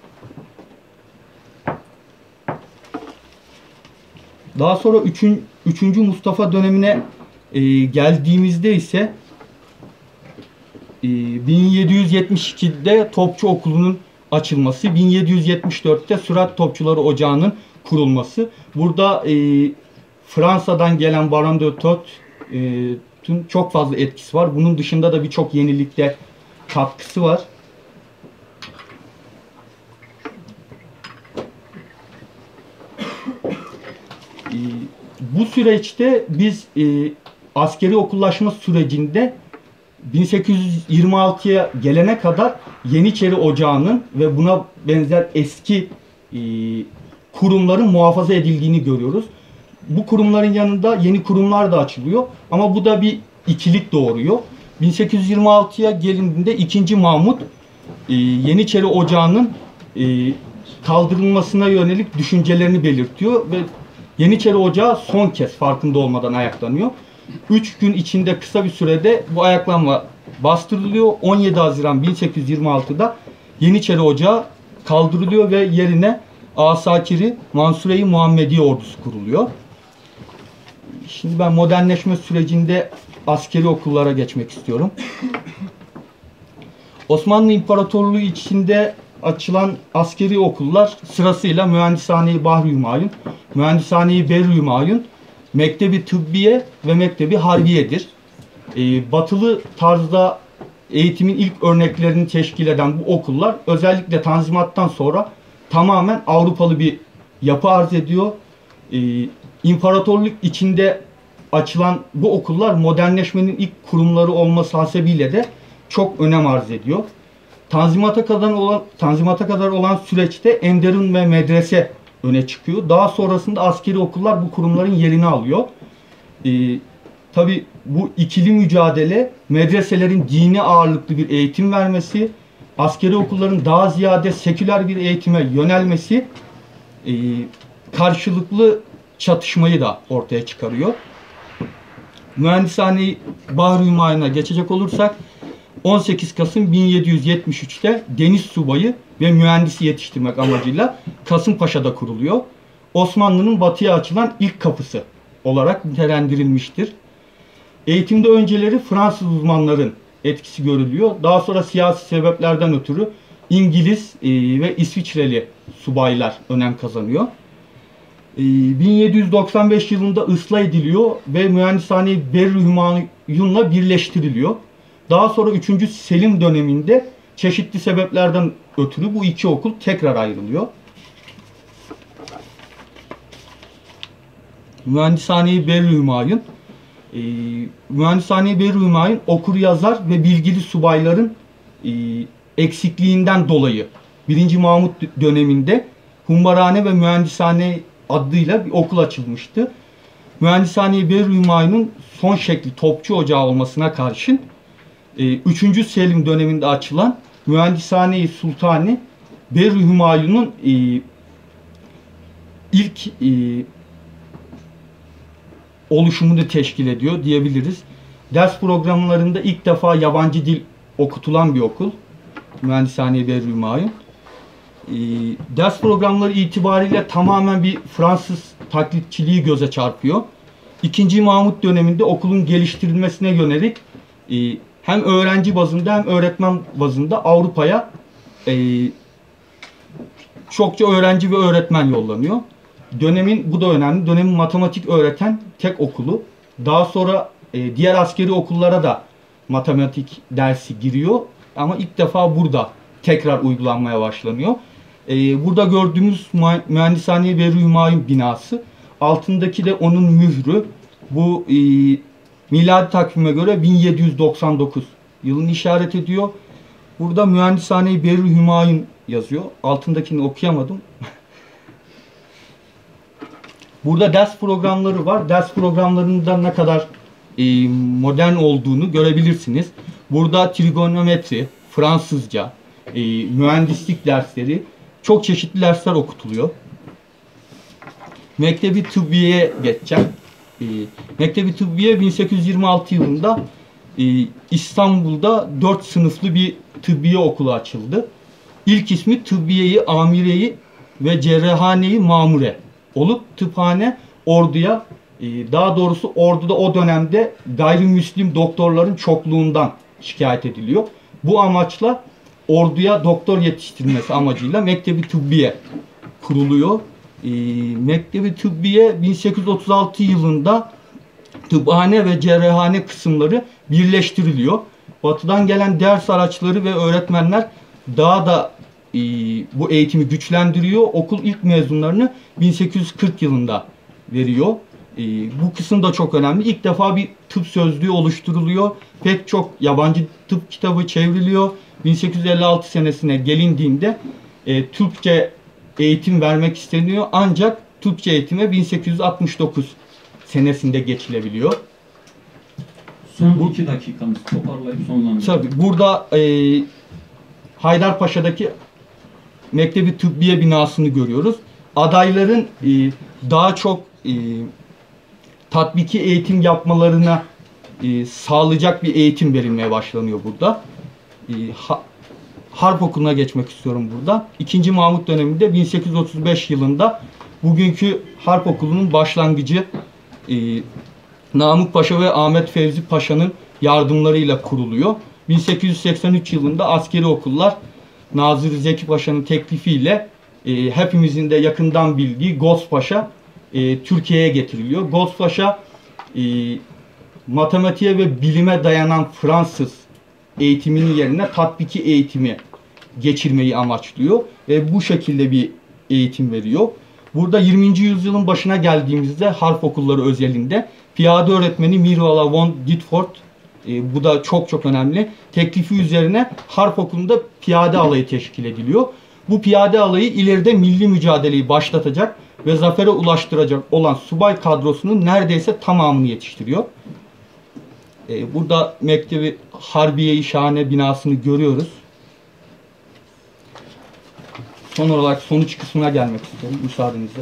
Daha sonra üçüncü Mustafa dönemine e, geldiğimizde ise e, bin yedi yüz yetmiş ikide Topçu Okulu'nun açılması, bin yedi yüz yetmiş dörtte Sürat Topçuları Ocağı'nın kurulması. Burada e, Fransa'dan gelen Baron de Tot'un çok fazla etkisi var. Bunun dışında da birçok yenilikte katkısı var. E, bu süreçte biz e, askeri okullaşma sürecinde bin sekiz yüz yirmi altıya gelene kadar Yeniçeri Ocağı'nın ve buna benzer eski e, kurumların muhafaza edildiğini görüyoruz. Bu kurumların yanında yeni kurumlar da açılıyor ama bu da bir ikilik doğuruyor. bin sekiz yüz yirmi altıya gelindiğinde ikinci Mahmut e, Yeniçeri Ocağı'nın e, kaldırılmasına yönelik düşüncelerini belirtiyor ve Yeniçeri Ocağı son kez farkında olmadan ayaklanıyor. üç gün içinde kısa bir sürede bu ayaklanma bastırılıyor. on yedi Haziran bin sekiz yüz yirmi altıda Yeniçeri Ocağı kaldırılıyor ve yerine Asakiri Mansure-i Muhammediye ordusu kuruluyor. Şimdi ben modernleşme sürecinde askeri okullara geçmek istiyorum. Osmanlı İmparatorluğu içinde açılan askeri okullar sırasıyla Mühendishane-i Bahri Hümayun, Mühendishane-i Berri Hümayun, Mektebi Tıbbiye ve Mektebi Harbiye'dir. Ee, batılı tarzda eğitimin ilk örneklerini teşkil eden bu okullar özellikle Tanzimat'tan sonra tamamen Avrupalı bir yapı arz ediyor. Ee, İmparatorluk içinde açılan bu okullar modernleşmenin ilk kurumları olması hasebiyle de çok önem arz ediyor. Tanzimata kadar olan Tanzimata kadar olan süreçte Enderun ve medrese öne çıkıyor. Daha sonrasında askeri okullar bu kurumların yerini alıyor. Ee, Tabi bu ikili mücadele medreselerin dini ağırlıklı bir eğitim vermesi, askeri okulların daha ziyade seküler bir eğitime yönelmesi e, karşılıklı çatışmayı da ortaya çıkarıyor. Mühendishane-i Bahri Hümayun'a geçecek olursak on sekiz Kasım bin yedi yüz yetmiş üçte deniz subayı ve mühendisi yetiştirmek amacıyla Kasımpaşa'da kuruluyor. Osmanlı'nın batıya açılan ilk kapısı olarak nitelendirilmiştir. Eğitimde önceleri Fransız uzmanların etkisi görülüyor. Daha sonra siyasi sebeplerden ötürü İngiliz e, ve İsviçreli subaylar önem kazanıyor. E, bin yedi yüz doksan beş yılında ıslah ediliyor ve Mühendishane-i Berri Hümayun'la birleştiriliyor. Daha sonra üçüncü Selim döneminde çeşitli sebeplerden ötürü bu iki okul tekrar ayrılıyor. Mühendishane-i Berri Hümayun E, Mühendishane-i Berümay'ın okur yazar ve bilgili subayların e, eksikliğinden dolayı birinci Mahmut döneminde Humbarhane ve Mühendishane adıyla bir okul açılmıştı. Mühendishane-i Berümay'ın son şekli Topçu Ocağı olmasına karşın üçüncü Selim döneminde açılan Mühendishane-i Sultani Berü Hümayun'un e, ilk e, oluşumunu teşkil ediyor diyebiliriz. Ders programlarında ilk defa yabancı dil okutulan bir okul. Mühendishane-i Berü Hümayun. E, ders programları itibariyle tamamen bir Fransız taklitçiliği göze çarpıyor. İkinci Mahmut döneminde okulun geliştirilmesine yönelik e, hem öğrenci bazında hem öğretmen bazında Avrupa'ya e, çokça öğrenci ve öğretmen yollanıyor. Dönemin, bu da önemli, dönemin matematik öğreten tek okulu. Daha sonra e, diğer askeri okullara da matematik dersi giriyor. Ama ilk defa burada tekrar uygulanmaya başlanıyor. E, burada gördüğümüz Mühendishane-i Berü Hümayun binası. Altındaki de onun mührü. Bu e, miladi takvime göre bin yedi yüz doksan dokuz yılını işaret ediyor. Burada Mühendishane-i Berü Hümayun yazıyor. Altındakini okuyamadım. Burada ders programları var. Ders programlarında ne kadar e, modern olduğunu görebilirsiniz. Burada trigonometri, Fransızca, e, mühendislik dersleri, çok çeşitli dersler okutuluyor. Mektebi Tıbbiye'ye geçeceğim. E, Mektebi Tıbbiye bin sekiz yüz yirmi altı yılında e, İstanbul'da dört sınıflı bir tıbbiye okulu açıldı. İlk ismi Tıbbiye-i Amire'yi ve Cerrahane-i Mamure olup tıphane orduya, e, daha doğrusu orduda o dönemde gayrimüslim doktorların çokluğundan şikayet ediliyor. Bu amaçla orduya doktor yetiştirilmesi amacıyla Mektebi Tıbbiye kuruluyor. E, Mektebi Tıbbiye bin sekiz yüz otuz altı yılında tıphane ve cerrahane kısımları birleştiriliyor. Batıdan gelen ders araçları ve öğretmenler daha da e, bu eğitimi güçlendiriyor. Okul ilk mezunlarını bin sekiz yüz kırk yılında veriyor. E, bu kısım da çok önemli. İlk defa bir tıp sözlüğü oluşturuluyor. Pek çok yabancı tıp kitabı çevriliyor. bin sekiz yüz elli altı senesine gelindiğinde e, Türkçe eğitim vermek isteniyor. Ancak Türkçe eğitime bin sekiz yüz altmış dokuz senesinde geçilebiliyor. Son bu, iki dakikamız toparlayıp sonlandıralım. Tabii burada e, Haydarpaşa'daki Mektebi Tıbbiye binasını görüyoruz. Adayların e, daha çok e, tatbiki eğitim yapmalarına e, sağlayacak bir eğitim verilmeye başlanıyor burada. E, ha, Harp Okulu'na geçmek istiyorum burada. İkinci Mahmut döneminde bin sekiz yüz otuz beş yılında bugünkü Harp Okulu'nun başlangıcı e, Namık Paşa ve Ahmet Fevzi Paşa'nın yardımlarıyla kuruluyor. bin sekiz yüz seksen üç yılında askeri okullar Nazır Zeki Paşa'nın teklifiyle e, hepimizin de yakından bildiği Gozpaşa e, Türkiye'ye getiriliyor. Gozpaşa e, matematiğe ve bilime dayanan Fransız eğitiminin yerine tatbiki eğitimi geçirmeyi amaçlıyor ve bu şekilde bir eğitim veriyor. Burada yirminci yüzyılın başına geldiğimizde harp okulları özelinde piyade öğretmeni Mirvala von Ditford, e, bu da çok çok önemli, teklifi üzerine harp okulunda piyade alayı teşkil ediliyor. Bu piyade alayı ileride milli mücadeleyi başlatacak ve zafere ulaştıracak olan subay kadrosunun neredeyse tamamını yetiştiriyor. E, burada Mektebi Harbiye-i Şahane binasını görüyoruz. Son olarak sonuç kısmına gelmek istiyorum müsaadenizle.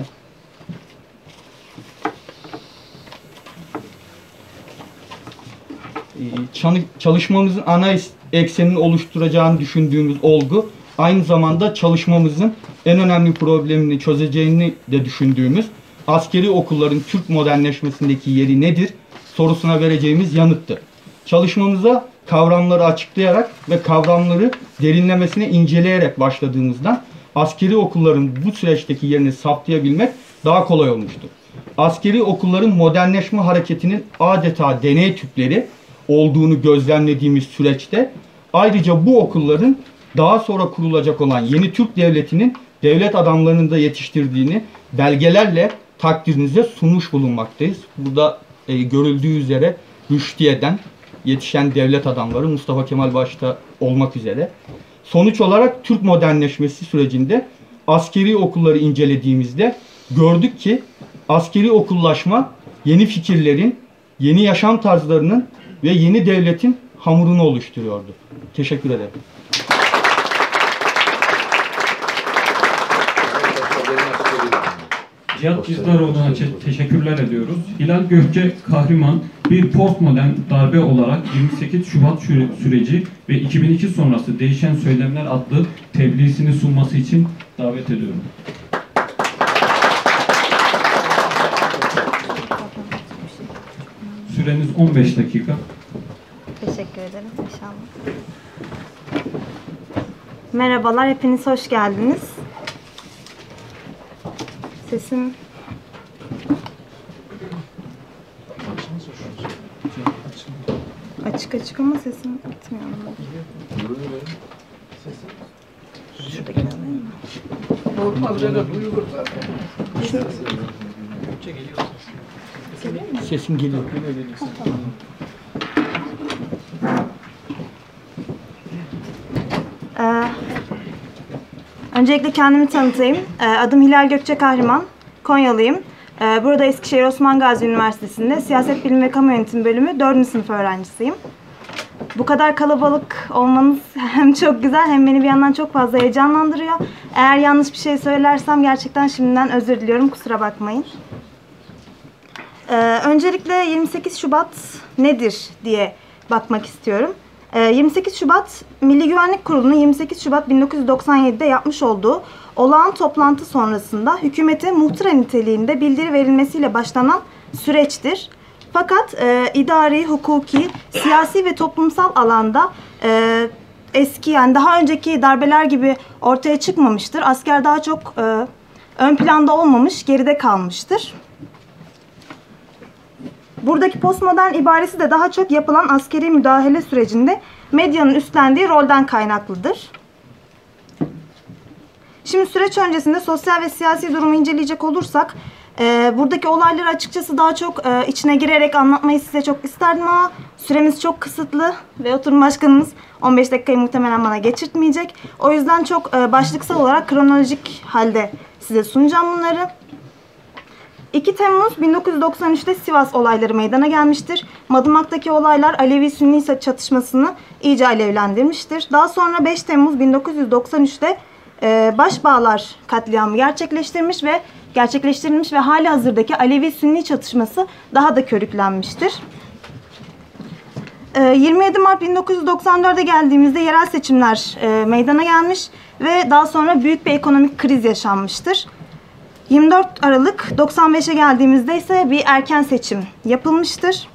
Çalışmamızın ana eksenini oluşturacağını düşündüğümüz olgu, aynı zamanda çalışmamızın en önemli problemini çözeceğini de düşündüğümüz askeri okulların Türk modernleşmesindeki yeri nedir sorusuna vereceğimiz yanıttı. Çalışmamıza kavramları açıklayarak ve kavramları derinlemesine inceleyerek başladığımızdan askeri okulların bu süreçteki yerini saptayabilmek daha kolay olmuştur. Askeri okulların modernleşme hareketinin adeta deney tüpleri olduğunu gözlemlediğimiz süreçte ayrıca bu okulların daha sonra kurulacak olan yeni Türk Devleti'nin devlet adamlarını da yetiştirdiğini belgelerle takdirinize sunmuş bulunmaktayız. Burada e, görüldüğü üzere rüştiyeden yetişen devlet adamları, Mustafa Kemal başta olmak üzere. Sonuç olarak Türk modernleşmesi sürecinde askeri okulları incelediğimizde gördük ki askeri okullaşma yeni fikirlerin, yeni yaşam tarzlarının ve yeni devletin hamurunu oluşturuyordu. Teşekkür ederim. Cihat Cizdaroğlu'na te- teşekkürler ediyoruz. Hilal Gökçe Kahraman bir postmodern darbe olarak yirmi sekiz Şubat süre- süreci ve iki bin iki sonrası değişen söylemler adlı tebliğsini sunması için davet ediyorum. Süreniz on beş dakika. Teşekkür ederim. İnşallah. Merhabalar, hepiniz hoş geldiniz. Sesim... Açık açık ama sesim gitmiyor. Şuradaki alayım mı? Sesim geliyor. Ee, öncelikle kendimi tanıtayım. Ee, adım Hilal Gökçe Kahraman. Konyalıyım. Ee, burada Eskişehir Osman Gazi Üniversitesi'nde Siyaset Bilimi ve Kamu Yönetimi bölümü dördüncü sınıf öğrencisiyim. Bu kadar kalabalık olmanız hem çok güzel hem beni bir yandan çok fazla heyecanlandırıyor. Eğer yanlış bir şey söylersem gerçekten şimdiden özür diliyorum. Kusura bakmayın. Ee, öncelikle yirmi sekiz Şubat nedir diye bakmak istiyorum. Ee, yirmi sekiz Şubat Milli Güvenlik Kurulu'nun yirmi sekiz Şubat bin dokuz yüz doksan yedi'de yapmış olduğu olağan toplantı sonrasında hükümete muhtıra niteliğinde bildiri verilmesiyle başlanan süreçtir. Fakat e, idari, hukuki, siyasi ve toplumsal alanda e, eski yani daha önceki darbeler gibi ortaya çıkmamıştır. Asker daha çok e, ön planda olmamış, geride kalmıştır. Buradaki postmodern ibaresi de daha çok yapılan askeri müdahale sürecinde medyanın üstlendiği rolden kaynaklıdır. Şimdi süreç öncesinde sosyal ve siyasi durumu inceleyecek olursak, e, buradaki olayları açıkçası daha çok e, içine girerek anlatmayı size çok isterdim ama süremiz çok kısıtlı ve oturum başkanımız on beş dakikayı muhtemelen bana geçirtmeyecek. O yüzden çok e, başlıksal olarak kronolojik halde size sunacağım bunları. iki Temmuz bin dokuz yüz doksan üç'te Sivas olayları meydana gelmiştir. Madımak'taki olaylar Alevi-Sünni çatışmasını iyice alevlendirmiştir. Daha sonra beş Temmuz bin dokuz yüz doksan üç'te e, Başbağlar katliamı gerçekleştirmiş ve gerçekleştirilmiş ve hali hazırdaki Alevi-Sünni çatışması daha da körüklenmiştir. E, yirmi yedi Mart bin dokuz yüz doksan dört'e geldiğimizde yerel seçimler e, meydana gelmiş ve daha sonra büyük bir ekonomik kriz yaşanmıştır. yirmi dört Aralık doksan beş'e geldiğimizde ise bir erken seçim yapılmıştır.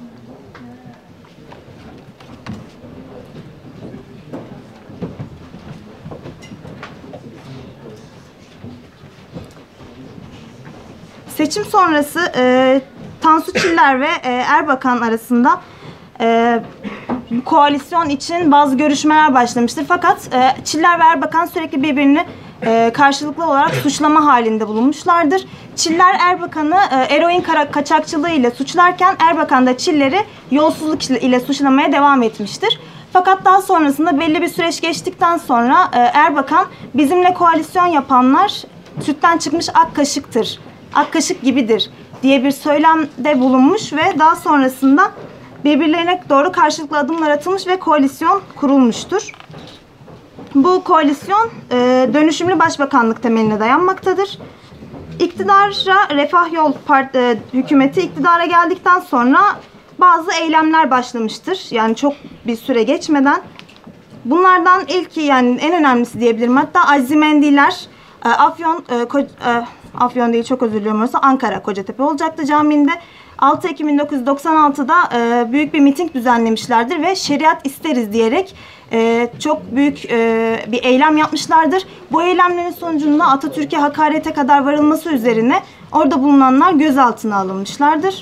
Seçim sonrası e, Tansu Çiller ve e, Erbakan arasında e, koalisyon için bazı görüşmeler başlamıştır. Fakat e, Çiller ve Erbakan sürekli birbirini e, karşılıklı olarak suçlama halinde bulunmuşlardır. Çiller Erbakan'ı e, eroin kaçakçılığı ile suçlarken Erbakan da Çiller'i yolsuzluk ile suçlamaya devam etmiştir. Fakat daha sonrasında belli bir süreç geçtikten sonra e, Erbakan bizimle koalisyon yapanlar sütten çıkmış ak kaşıktır, ak kaşık gibidir diye bir söylemde bulunmuş ve daha sonrasında birbirlerine doğru karşılıklı adımlar atılmış ve koalisyon kurulmuştur. Bu koalisyon e, dönüşümlü başbakanlık temeline dayanmaktadır. İktidara Refah Yol Part e, hükümeti iktidara geldikten sonra bazı eylemler başlamıştır. Yani çok bir süre geçmeden. Bunlardan ilki yani en önemlisi diyebilirim. Hatta Azimendiler e, Afyon e, Ko, e, Afyon değil çok özür diliyorum orası Ankara Kocatepe olacaktı camiinde. altı Ekim bin dokuz yüz doksan altı'da e, büyük bir miting düzenlemişlerdir ve şeriat isteriz diyerek e, çok büyük e, bir eylem yapmışlardır. Bu eylemlerin sonucunda Atatürk'e hakarete kadar varılması üzerine orada bulunanlar gözaltına alınmışlardır.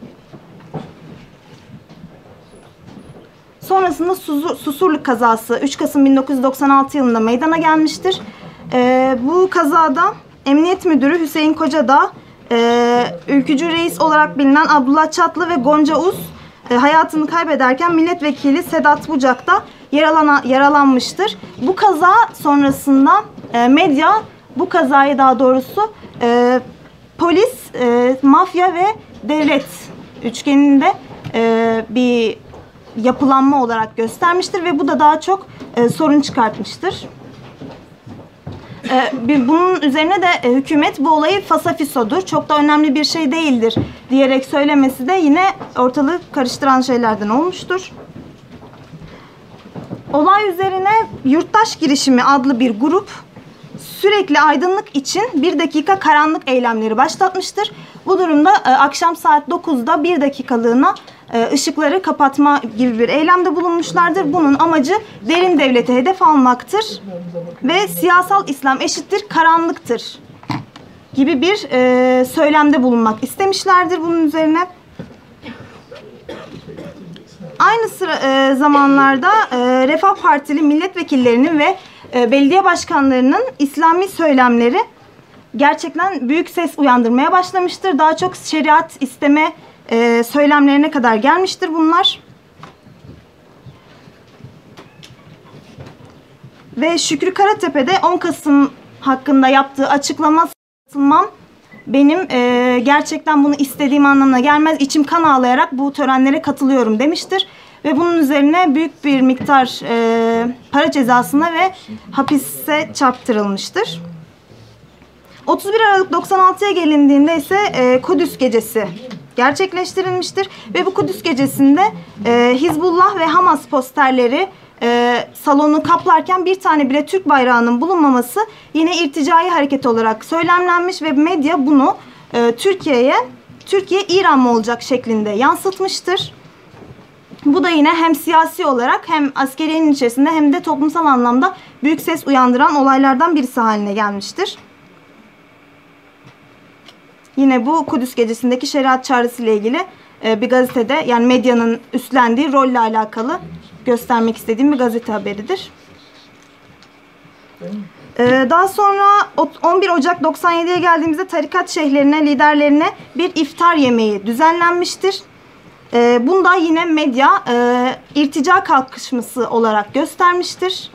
Sonrasında Susurluk kazası üç Kasım bin dokuz yüz doksan altı yılında meydana gelmiştir. E, bu kazada Emniyet Müdürü Hüseyin Kocadağ e, ülkücü reis olarak bilinen Abdullah Çatlı ve Gonca Uz e, hayatını kaybederken milletvekili Sedat Bucak da yaralana, yaralanmıştır. Bu kaza sonrasında e, medya bu kazayı daha doğrusu e, polis, e, mafya ve devlet üçgeninde e, bir yapılanma olarak göstermiştir ve bu da daha çok e, sorun çıkartmıştır. E, bir, bunun üzerine de e, hükümet bu olayı fasafisodur, çok da önemli bir şey değildir diyerek söylemesi de yine ortalığı karıştıran şeylerden olmuştur. Olay üzerine Yurttaş Girişimi adlı bir grup sürekli aydınlık için bir dakika karanlık eylemleri başlatmıştır. Bu durumda e, akşam saat dokuzda bir dakikalığına e, ışıkları kapatma gibi bir eylemde bulunmuşlardır. Bunun amacı derin devlete hedef almaktır ve siyasal İslam eşittir karanlıktır gibi bir e, söylemde bulunmak istemişlerdir bunun üzerine. Aynı sıra e, zamanlarda e, Refah Partili milletvekillerinin ve e, belediye başkanlarının İslami söylemleri gerçekten büyük ses uyandırmaya başlamıştır. Daha çok şeriat isteme e, söylemlerine kadar gelmiştir bunlar. Ve Şükrü Karatepe'de on Kasım hakkında yaptığı açıklama katılmam benim e, gerçekten bunu istediğim anlamına gelmez. İçim kan ağlayarak bu törenlere katılıyorum demiştir. Ve bunun üzerine büyük bir miktar e, para cezasına ve hapise çarptırılmıştır. otuz bir Aralık doksan altıya gelindiğinde ise e, Kudüs Gecesi gerçekleştirilmiştir. Ve bu Kudüs Gecesi'nde e, Hizbullah ve Hamas posterleri e, salonu kaplarken bir tane bile Türk bayrağının bulunmaması yine irticai hareket olarak söylemlenmiş ve medya bunu e, Türkiye'ye, Türkiye İran mı olacak şeklinde yansıtmıştır. Bu da yine hem siyasi olarak hem askeriyenin içerisinde hem de toplumsal anlamda büyük ses uyandıran olaylardan birisi haline gelmiştir. Yine bu Kudüs Gecesi'ndeki şeriat çağrısı ile ilgili bir gazetede, yani medyanın üstlendiği rolle alakalı göstermek istediğim bir gazete haberidir. Daha sonra on bir Ocak doksan yediye geldiğimizde tarikat şeyhlerine, liderlerine bir iftar yemeği düzenlenmiştir. Bunu da yine medya irtica kalkışması olarak göstermiştir.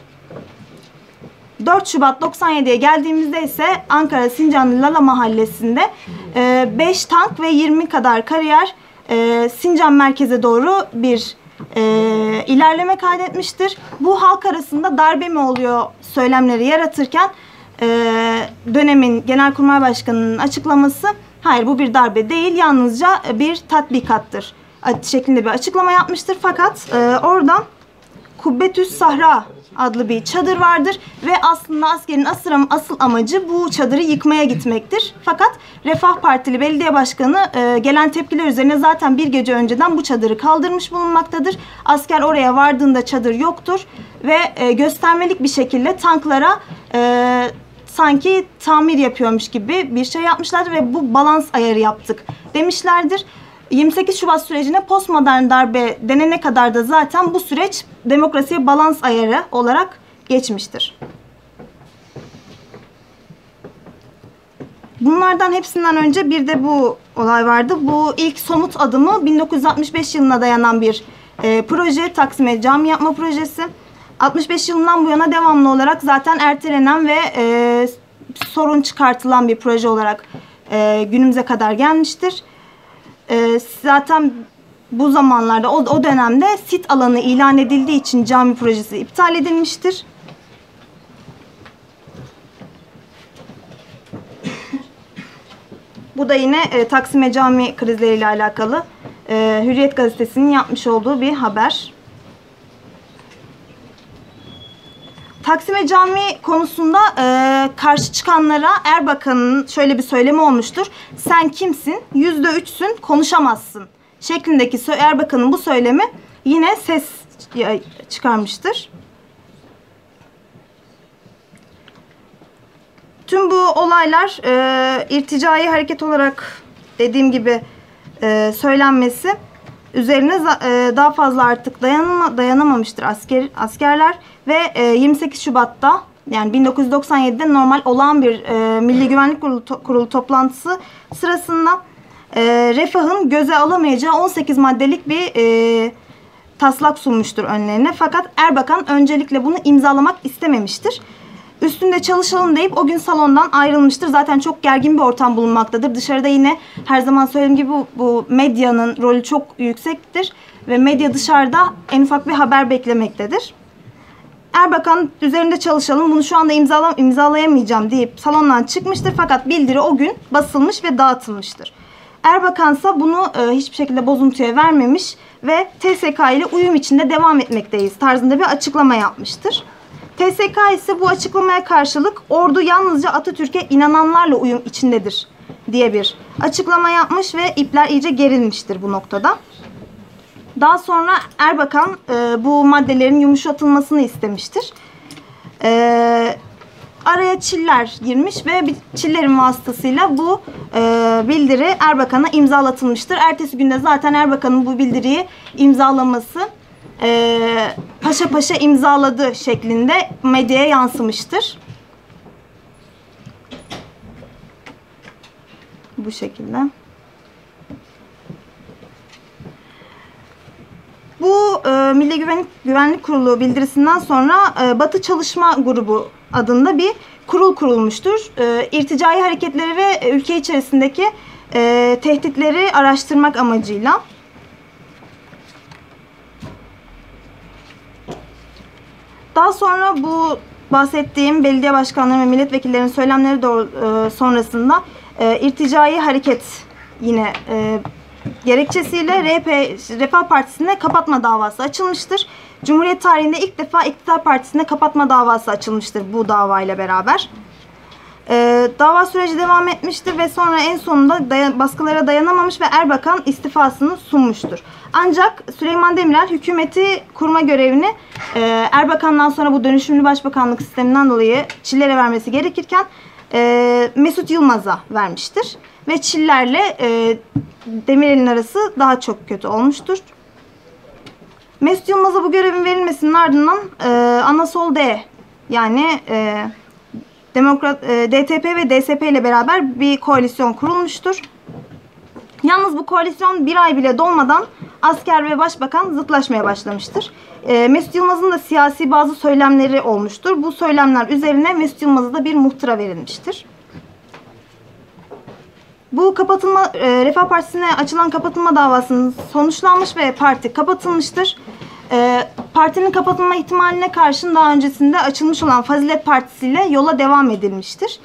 dört Şubat doksan yediye geldiğimizde ise Ankara Sincanlı Lala Mahallesi'nde beş tank ve yirmi kadar kariyer Sincan merkeze doğru bir ilerleme kaydetmiştir. Bu halk arasında darbe mi oluyor söylemleri yaratırken dönemin Genelkurmay Başkanı'nın açıklaması hayır bu bir darbe değil, yalnızca bir tatbikattır şeklinde bir açıklama yapmıştır. Fakat orada Kubbetüs Sahra adlı bir çadır vardır ve aslında askerin asıl, asıl amacı bu çadırı yıkmaya gitmektir. Fakat Refah Partili belediye başkanı e, gelen tepkiler üzerine zaten bir gece önceden bu çadırı kaldırmış bulunmaktadır. Asker oraya vardığında çadır yoktur ve e, göstermelik bir şekilde tanklara e, sanki tamir yapıyormuş gibi bir şey yapmışlardır ve bu balans ayarı yaptık demişlerdir. yirmi sekiz Şubat sürecine postmodern darbe denene kadar da zaten bu süreç demokrasiye balans ayarı olarak geçmiştir. Bunlardan hepsinden önce bir de bu olay vardı. Bu ilk somut adımı bin dokuz yüz altmış beş yılına dayanan bir e, proje, Taksim'e cami yapma projesi. altmış beş yılından bu yana devamlı olarak zaten ertelenen ve e, sorun çıkartılan bir proje olarak e, günümüze kadar gelmiştir. E, zaten bu zamanlarda, o, o dönemde sit alanı ilan edildiği için cami projesi iptal edilmiştir. Bu da yine e, Taksim'e cami krizleriyle alakalı e, Hürriyet gazetesinin yapmış olduğu bir haber. Taksim'e cami konusunda e, karşı çıkanlara Erbakan'ın şöyle bir söylemi olmuştur. Sen kimsin? Yüzde üçsün, konuşamazsın şeklindeki Erbakan'ın bu söylemi yine ses çıkarmıştır. Tüm bu olaylar e, irticai hareket olarak dediğim gibi e, söylenmesi üzerine e, daha fazla artık dayanama, dayanamamıştır asker, askerler ve e, yirmi sekiz Şubat'ta yani bin dokuz yüz doksan yedi'de normal olağan bir e, Milli Güvenlik Kurulu, to Kurulu toplantısı sırasında e, Refah'ın göze alamayacağı on sekiz maddelik bir e, taslak sunmuştur önlerine. Fakat Erbakan öncelikle bunu imzalamak istememiştir. Üstünde çalışalım deyip o gün salondan ayrılmıştır. Zaten çok gergin bir ortam bulunmaktadır. Dışarıda yine her zaman söylediğim gibi bu, bu medyanın rolü çok yüksektir. Ve medya dışarıda en ufak bir haber beklemektedir. Erbakan üzerinde çalışalım, bunu şu anda imzala, imzalayamayacağım deyip salondan çıkmıştır. Fakat bildiri o gün basılmış ve dağıtılmıştır. Erbakan ise bunu e, hiçbir şekilde bozuntuya vermemiş ve T S K ile uyum içinde devam etmekteyiz tarzında bir açıklama yapmıştır. T S K ise bu açıklamaya karşılık ordu yalnızca Atatürk'e inananlarla uyum içindedir diye bir açıklama yapmış ve ipler iyice gerilmiştir bu noktada. Daha sonra Erbakan e, bu maddelerin yumuşatılmasını istemiştir. E, araya Çiller girmiş ve Çiller'in vasıtasıyla bu e, bildiri Erbakan'a imzalatılmıştır. Ertesi günde zaten Erbakan'ın bu bildiriyi imzalaması e, paşa paşa imzaladı şeklinde medyaya yansımıştır. Bu şekilde. Bu e, Milli Güvenlik, Güvenlik Kurulu bildirisinden sonra e, Batı Çalışma Grubu adında bir kurul kurulmuştur. E, irticai hareketleri ve ülke içerisindeki e, tehditleri araştırmak amacıyla. Daha sonra bu bahsettiğim belediye başkanları ve milletvekillerinin söylemleri doğru, e, sonrasında e, irticai hareket yine e, gerekçesiyle R P, Refah Partisi'ne kapatma davası açılmıştır. Cumhuriyet tarihinde ilk defa İktidar Partisi'ne kapatma davası açılmıştır bu davayla beraber. Ee, dava süreci devam etmiştir ve sonra en sonunda dayan, baskılara dayanamamış ve Erbakan istifasını sunmuştur. Ancak Süleyman Demirel hükümeti kurma görevini e, Erbakan'dan sonra bu dönüşümlü başbakanlık sisteminden dolayı Çiller'e vermesi gerekirken e, Mesut Yılmaz'a vermiştir. Ve Çiller'le e, Demirel'in arası daha çok kötü olmuştur. Mesut Yılmaz'a bu görevin verilmesinin ardından e, Anasol D yani e, Demokrat e, D T P ve D S P ile beraber bir koalisyon kurulmuştur. Yalnız bu koalisyon bir ay bile dolmadan asker ve başbakan zıtlaşmaya başlamıştır. E, Mesut Yılmaz'ın da siyasi bazı söylemleri olmuştur. Bu söylemler üzerine Mesut Yılmaz'a da bir muhtıra verilmiştir. Bu kapatılma, e, Refah Partisi'ne açılan kapatılma davasının sonuçlanmış ve parti kapatılmıştır. E, partinin kapatılma ihtimaline karşın daha öncesinde açılmış olan Fazilet Partisi ile yola devam edilmiştir.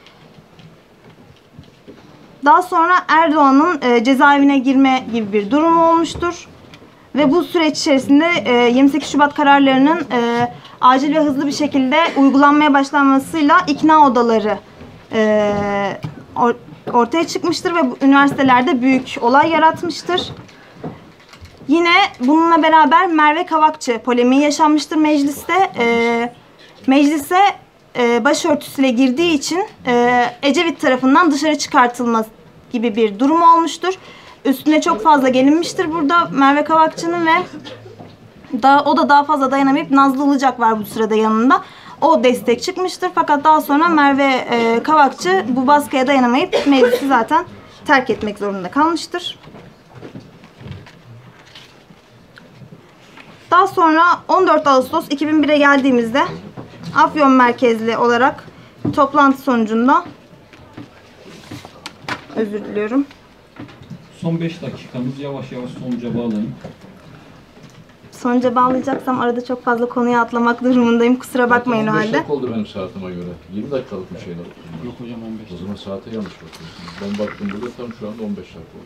Daha sonra Erdoğan'ın e, cezaevine girme gibi bir durum olmuştur. Ve bu süreç içerisinde e, yirmi sekiz Şubat kararlarının e, acil ve hızlı bir şekilde uygulanmaya başlanmasıyla ikna odaları e, or ortaya çıkmıştır ve bu üniversitelerde büyük olay yaratmıştır. Yine bununla beraber Merve Kavakçı polemiği yaşanmıştır mecliste. E, meclise e, başörtüsüyle girdiği için e, Ecevit tarafından dışarı çıkartılması gibi bir durum olmuştur. Üstüne çok fazla gelinmiştir burada Merve Kavakçı'nın ve daha, o da daha fazla dayanamayıp Nazlı Ilıcak var bu sırada yanında. O destek çıkmıştır fakat daha sonra Merve e, Kavakçı bu baskıya dayanamayıp meclisi zaten terk etmek zorunda kalmıştır. Daha sonra on dört Ağustos iki bin bir'e geldiğimizde Afyon merkezli olarak toplantı sonucunda özür diliyorum. Son beş dakikamız, yavaş yavaş sonuca bağlayın. Sonuca bağlayacaksam arada çok fazla konuya atlamak durumundayım. Kusura bakmayın o on beş halde. dakika oldu benim saatime göre. yirmi dakikalık bir şeyler. Yok hocam on beş. O zaman saate yanlış bakıyorsunuz. Ben baktım burada tam şu anda on beş dakika oldu.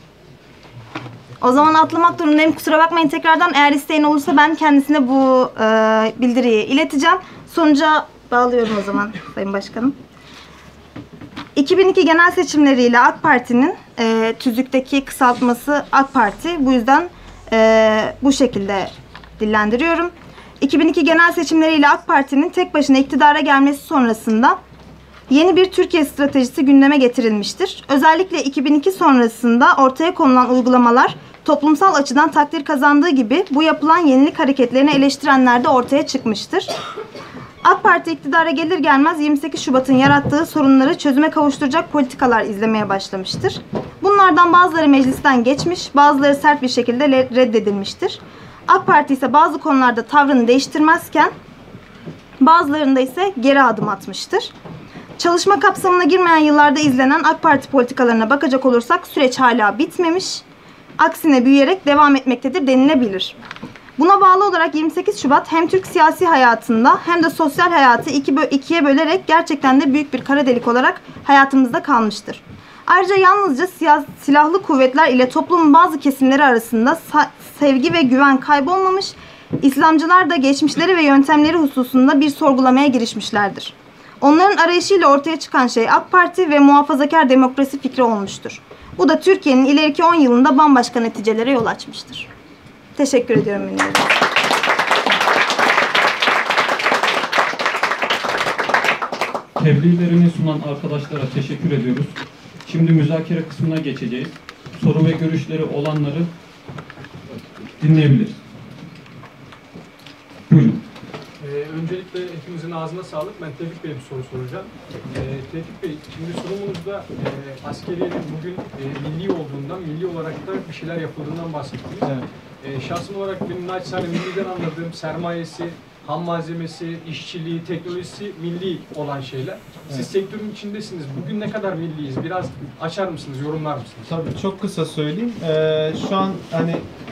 O zaman atlamak durumundayım. Kusura bakmayın tekrardan. Eğer isteğin olursa ben kendisine bu e, bildiriyi ileteceğim. Sonuca bağlıyorum o zaman Sayın Başkanım. iki bin iki genel seçimleriyle AK Parti'nin e, tüzükteki kısaltması AK Parti. Bu yüzden e, bu şekilde dillendiriyorum. iki bin iki genel seçimleriyle AK Parti'nin tek başına iktidara gelmesi sonrasında yeni bir Türkiye stratejisi gündeme getirilmiştir. Özellikle iki bin iki sonrasında ortaya konulan uygulamalar toplumsal açıdan takdir kazandığı gibi bu yapılan yenilik hareketlerini eleştirenler de ortaya çıkmıştır. AK Parti iktidara gelir gelmez yirmi sekiz Şubat'ın yarattığı sorunları çözüme kavuşturacak politikalar izlemeye başlamıştır. Bunlardan bazıları meclisten geçmiş, bazıları sert bir şekilde reddedilmiştir. AK Parti ise bazı konularda tavrını değiştirmezken bazılarında ise geri adım atmıştır. Çalışma kapsamına girmeyen yıllarda izlenen AK Parti politikalarına bakacak olursak süreç hala bitmemiş, aksine büyüyerek devam etmektedir denilebilir. Buna bağlı olarak yirmi sekiz Şubat hem Türk siyasi hayatında hem de sosyal hayatı iki bö ikiye bölerek gerçekten de büyük bir kara delik olarak hayatımızda kalmıştır. Ayrıca yalnızca silahlı kuvvetler ile toplumun bazı kesimleri arasında sevgi ve güven kaybolmamış, İslamcılar da geçmişleri ve yöntemleri hususunda bir sorgulamaya girişmişlerdir. Onların arayışıyla ortaya çıkan şey AK Parti ve muhafazakar demokrasi fikri olmuştur. Bu da Türkiye'nin ileriki on yılında bambaşka neticelere yol açmıştır. Teşekkür ediyorum Münir. Tebliğlerini sunan arkadaşlara teşekkür ediyoruz. Şimdi müzakere kısmına geçeceğiz. Soru ve görüşleri olanları dinleyebiliriz. Buyurun. Ee, öncelikle hepimizin ağzına sağlık. Ben Tevfik Bey'e bir soru soracağım. Ee, Tevfik Bey, şimdi sunumunuzda e, askeriyenin bugün e, milli olduğundan, milli olarak da bir şeyler yapıldığından bahsettiniz. Evet. E, şahsım olarak benim naçizane milliden anladığım sermayesi, ham malzemesi, işçiliği, teknolojisi milli olan şeyler. Siz evet. sektörün içindesiniz. Bugün ne kadar milliyiz? Biraz açar mısınız, yorumlar mısınız? Tabii, çok kısa söyleyeyim. Ee, şu an hani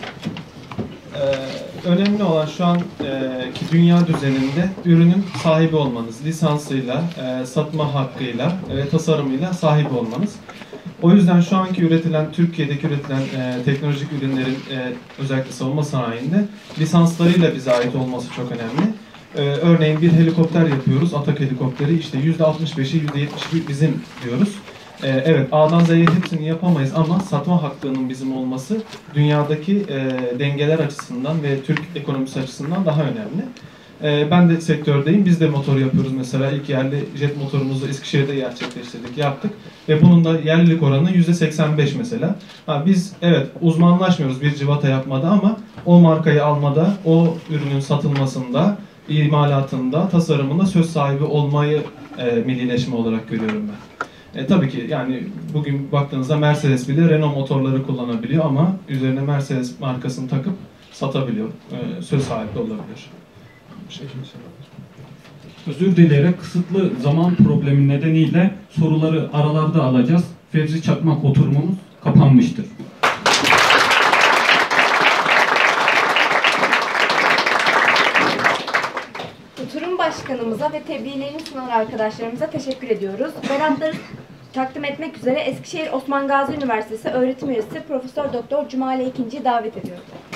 Ee, önemli olan şu an e, ki dünya düzeninde ürünün sahibi olmanız, lisansıyla, e, satma hakkıyla ve tasarımıyla sahip olmanız. O yüzden şu anki üretilen, Türkiye'deki üretilen e, teknolojik ürünlerin e, özellikle savunma sanayinde lisanslarıyla bize ait olması çok önemli. E, örneğin bir helikopter yapıyoruz, Atak helikopteri, işte yüzde altmış beşi, yüzde yetmişi bizim diyoruz. Ee, evet, A'dan Z'ye hepsini yapamayız ama satma hakkının bizim olması dünyadaki e, dengeler açısından ve Türk ekonomisi açısından daha önemli. E, ben de sektördeyim, biz de motor yapıyoruz mesela. İlk yerli jet motorumuzu Eskişehir'de gerçekleştirdik, yaptık. Ve bunun da yerlilik oranı yüzde seksen beş mesela. Ha, biz evet uzmanlaşmıyoruz bir civata yapmada ama o markayı almada, o ürünün satılmasında, imalatında, tasarımında söz sahibi olmayı e, millileşme olarak görüyorum ben. E, tabii ki yani bugün baktığınızda Mercedes bile Renault motorları kullanabiliyor ama üzerine Mercedes markasını takıp satabiliyor. E, söz sahibi olabilir. Şey. Özür dileyerek kısıtlı zaman problemi nedeniyle soruları aralarda alacağız. Fevzi Çakmak oturumumuz kapanmıştır. Oturum başkanımıza ve tebliğlerini sunan arkadaşlarımıza teşekkür ediyoruz. Beratları takdim etmek üzere Eskişehir Osman Gazi Üniversitesi öğretim üyesi Profesör Doktor Cumali İkinci'yi davet ediyoruz.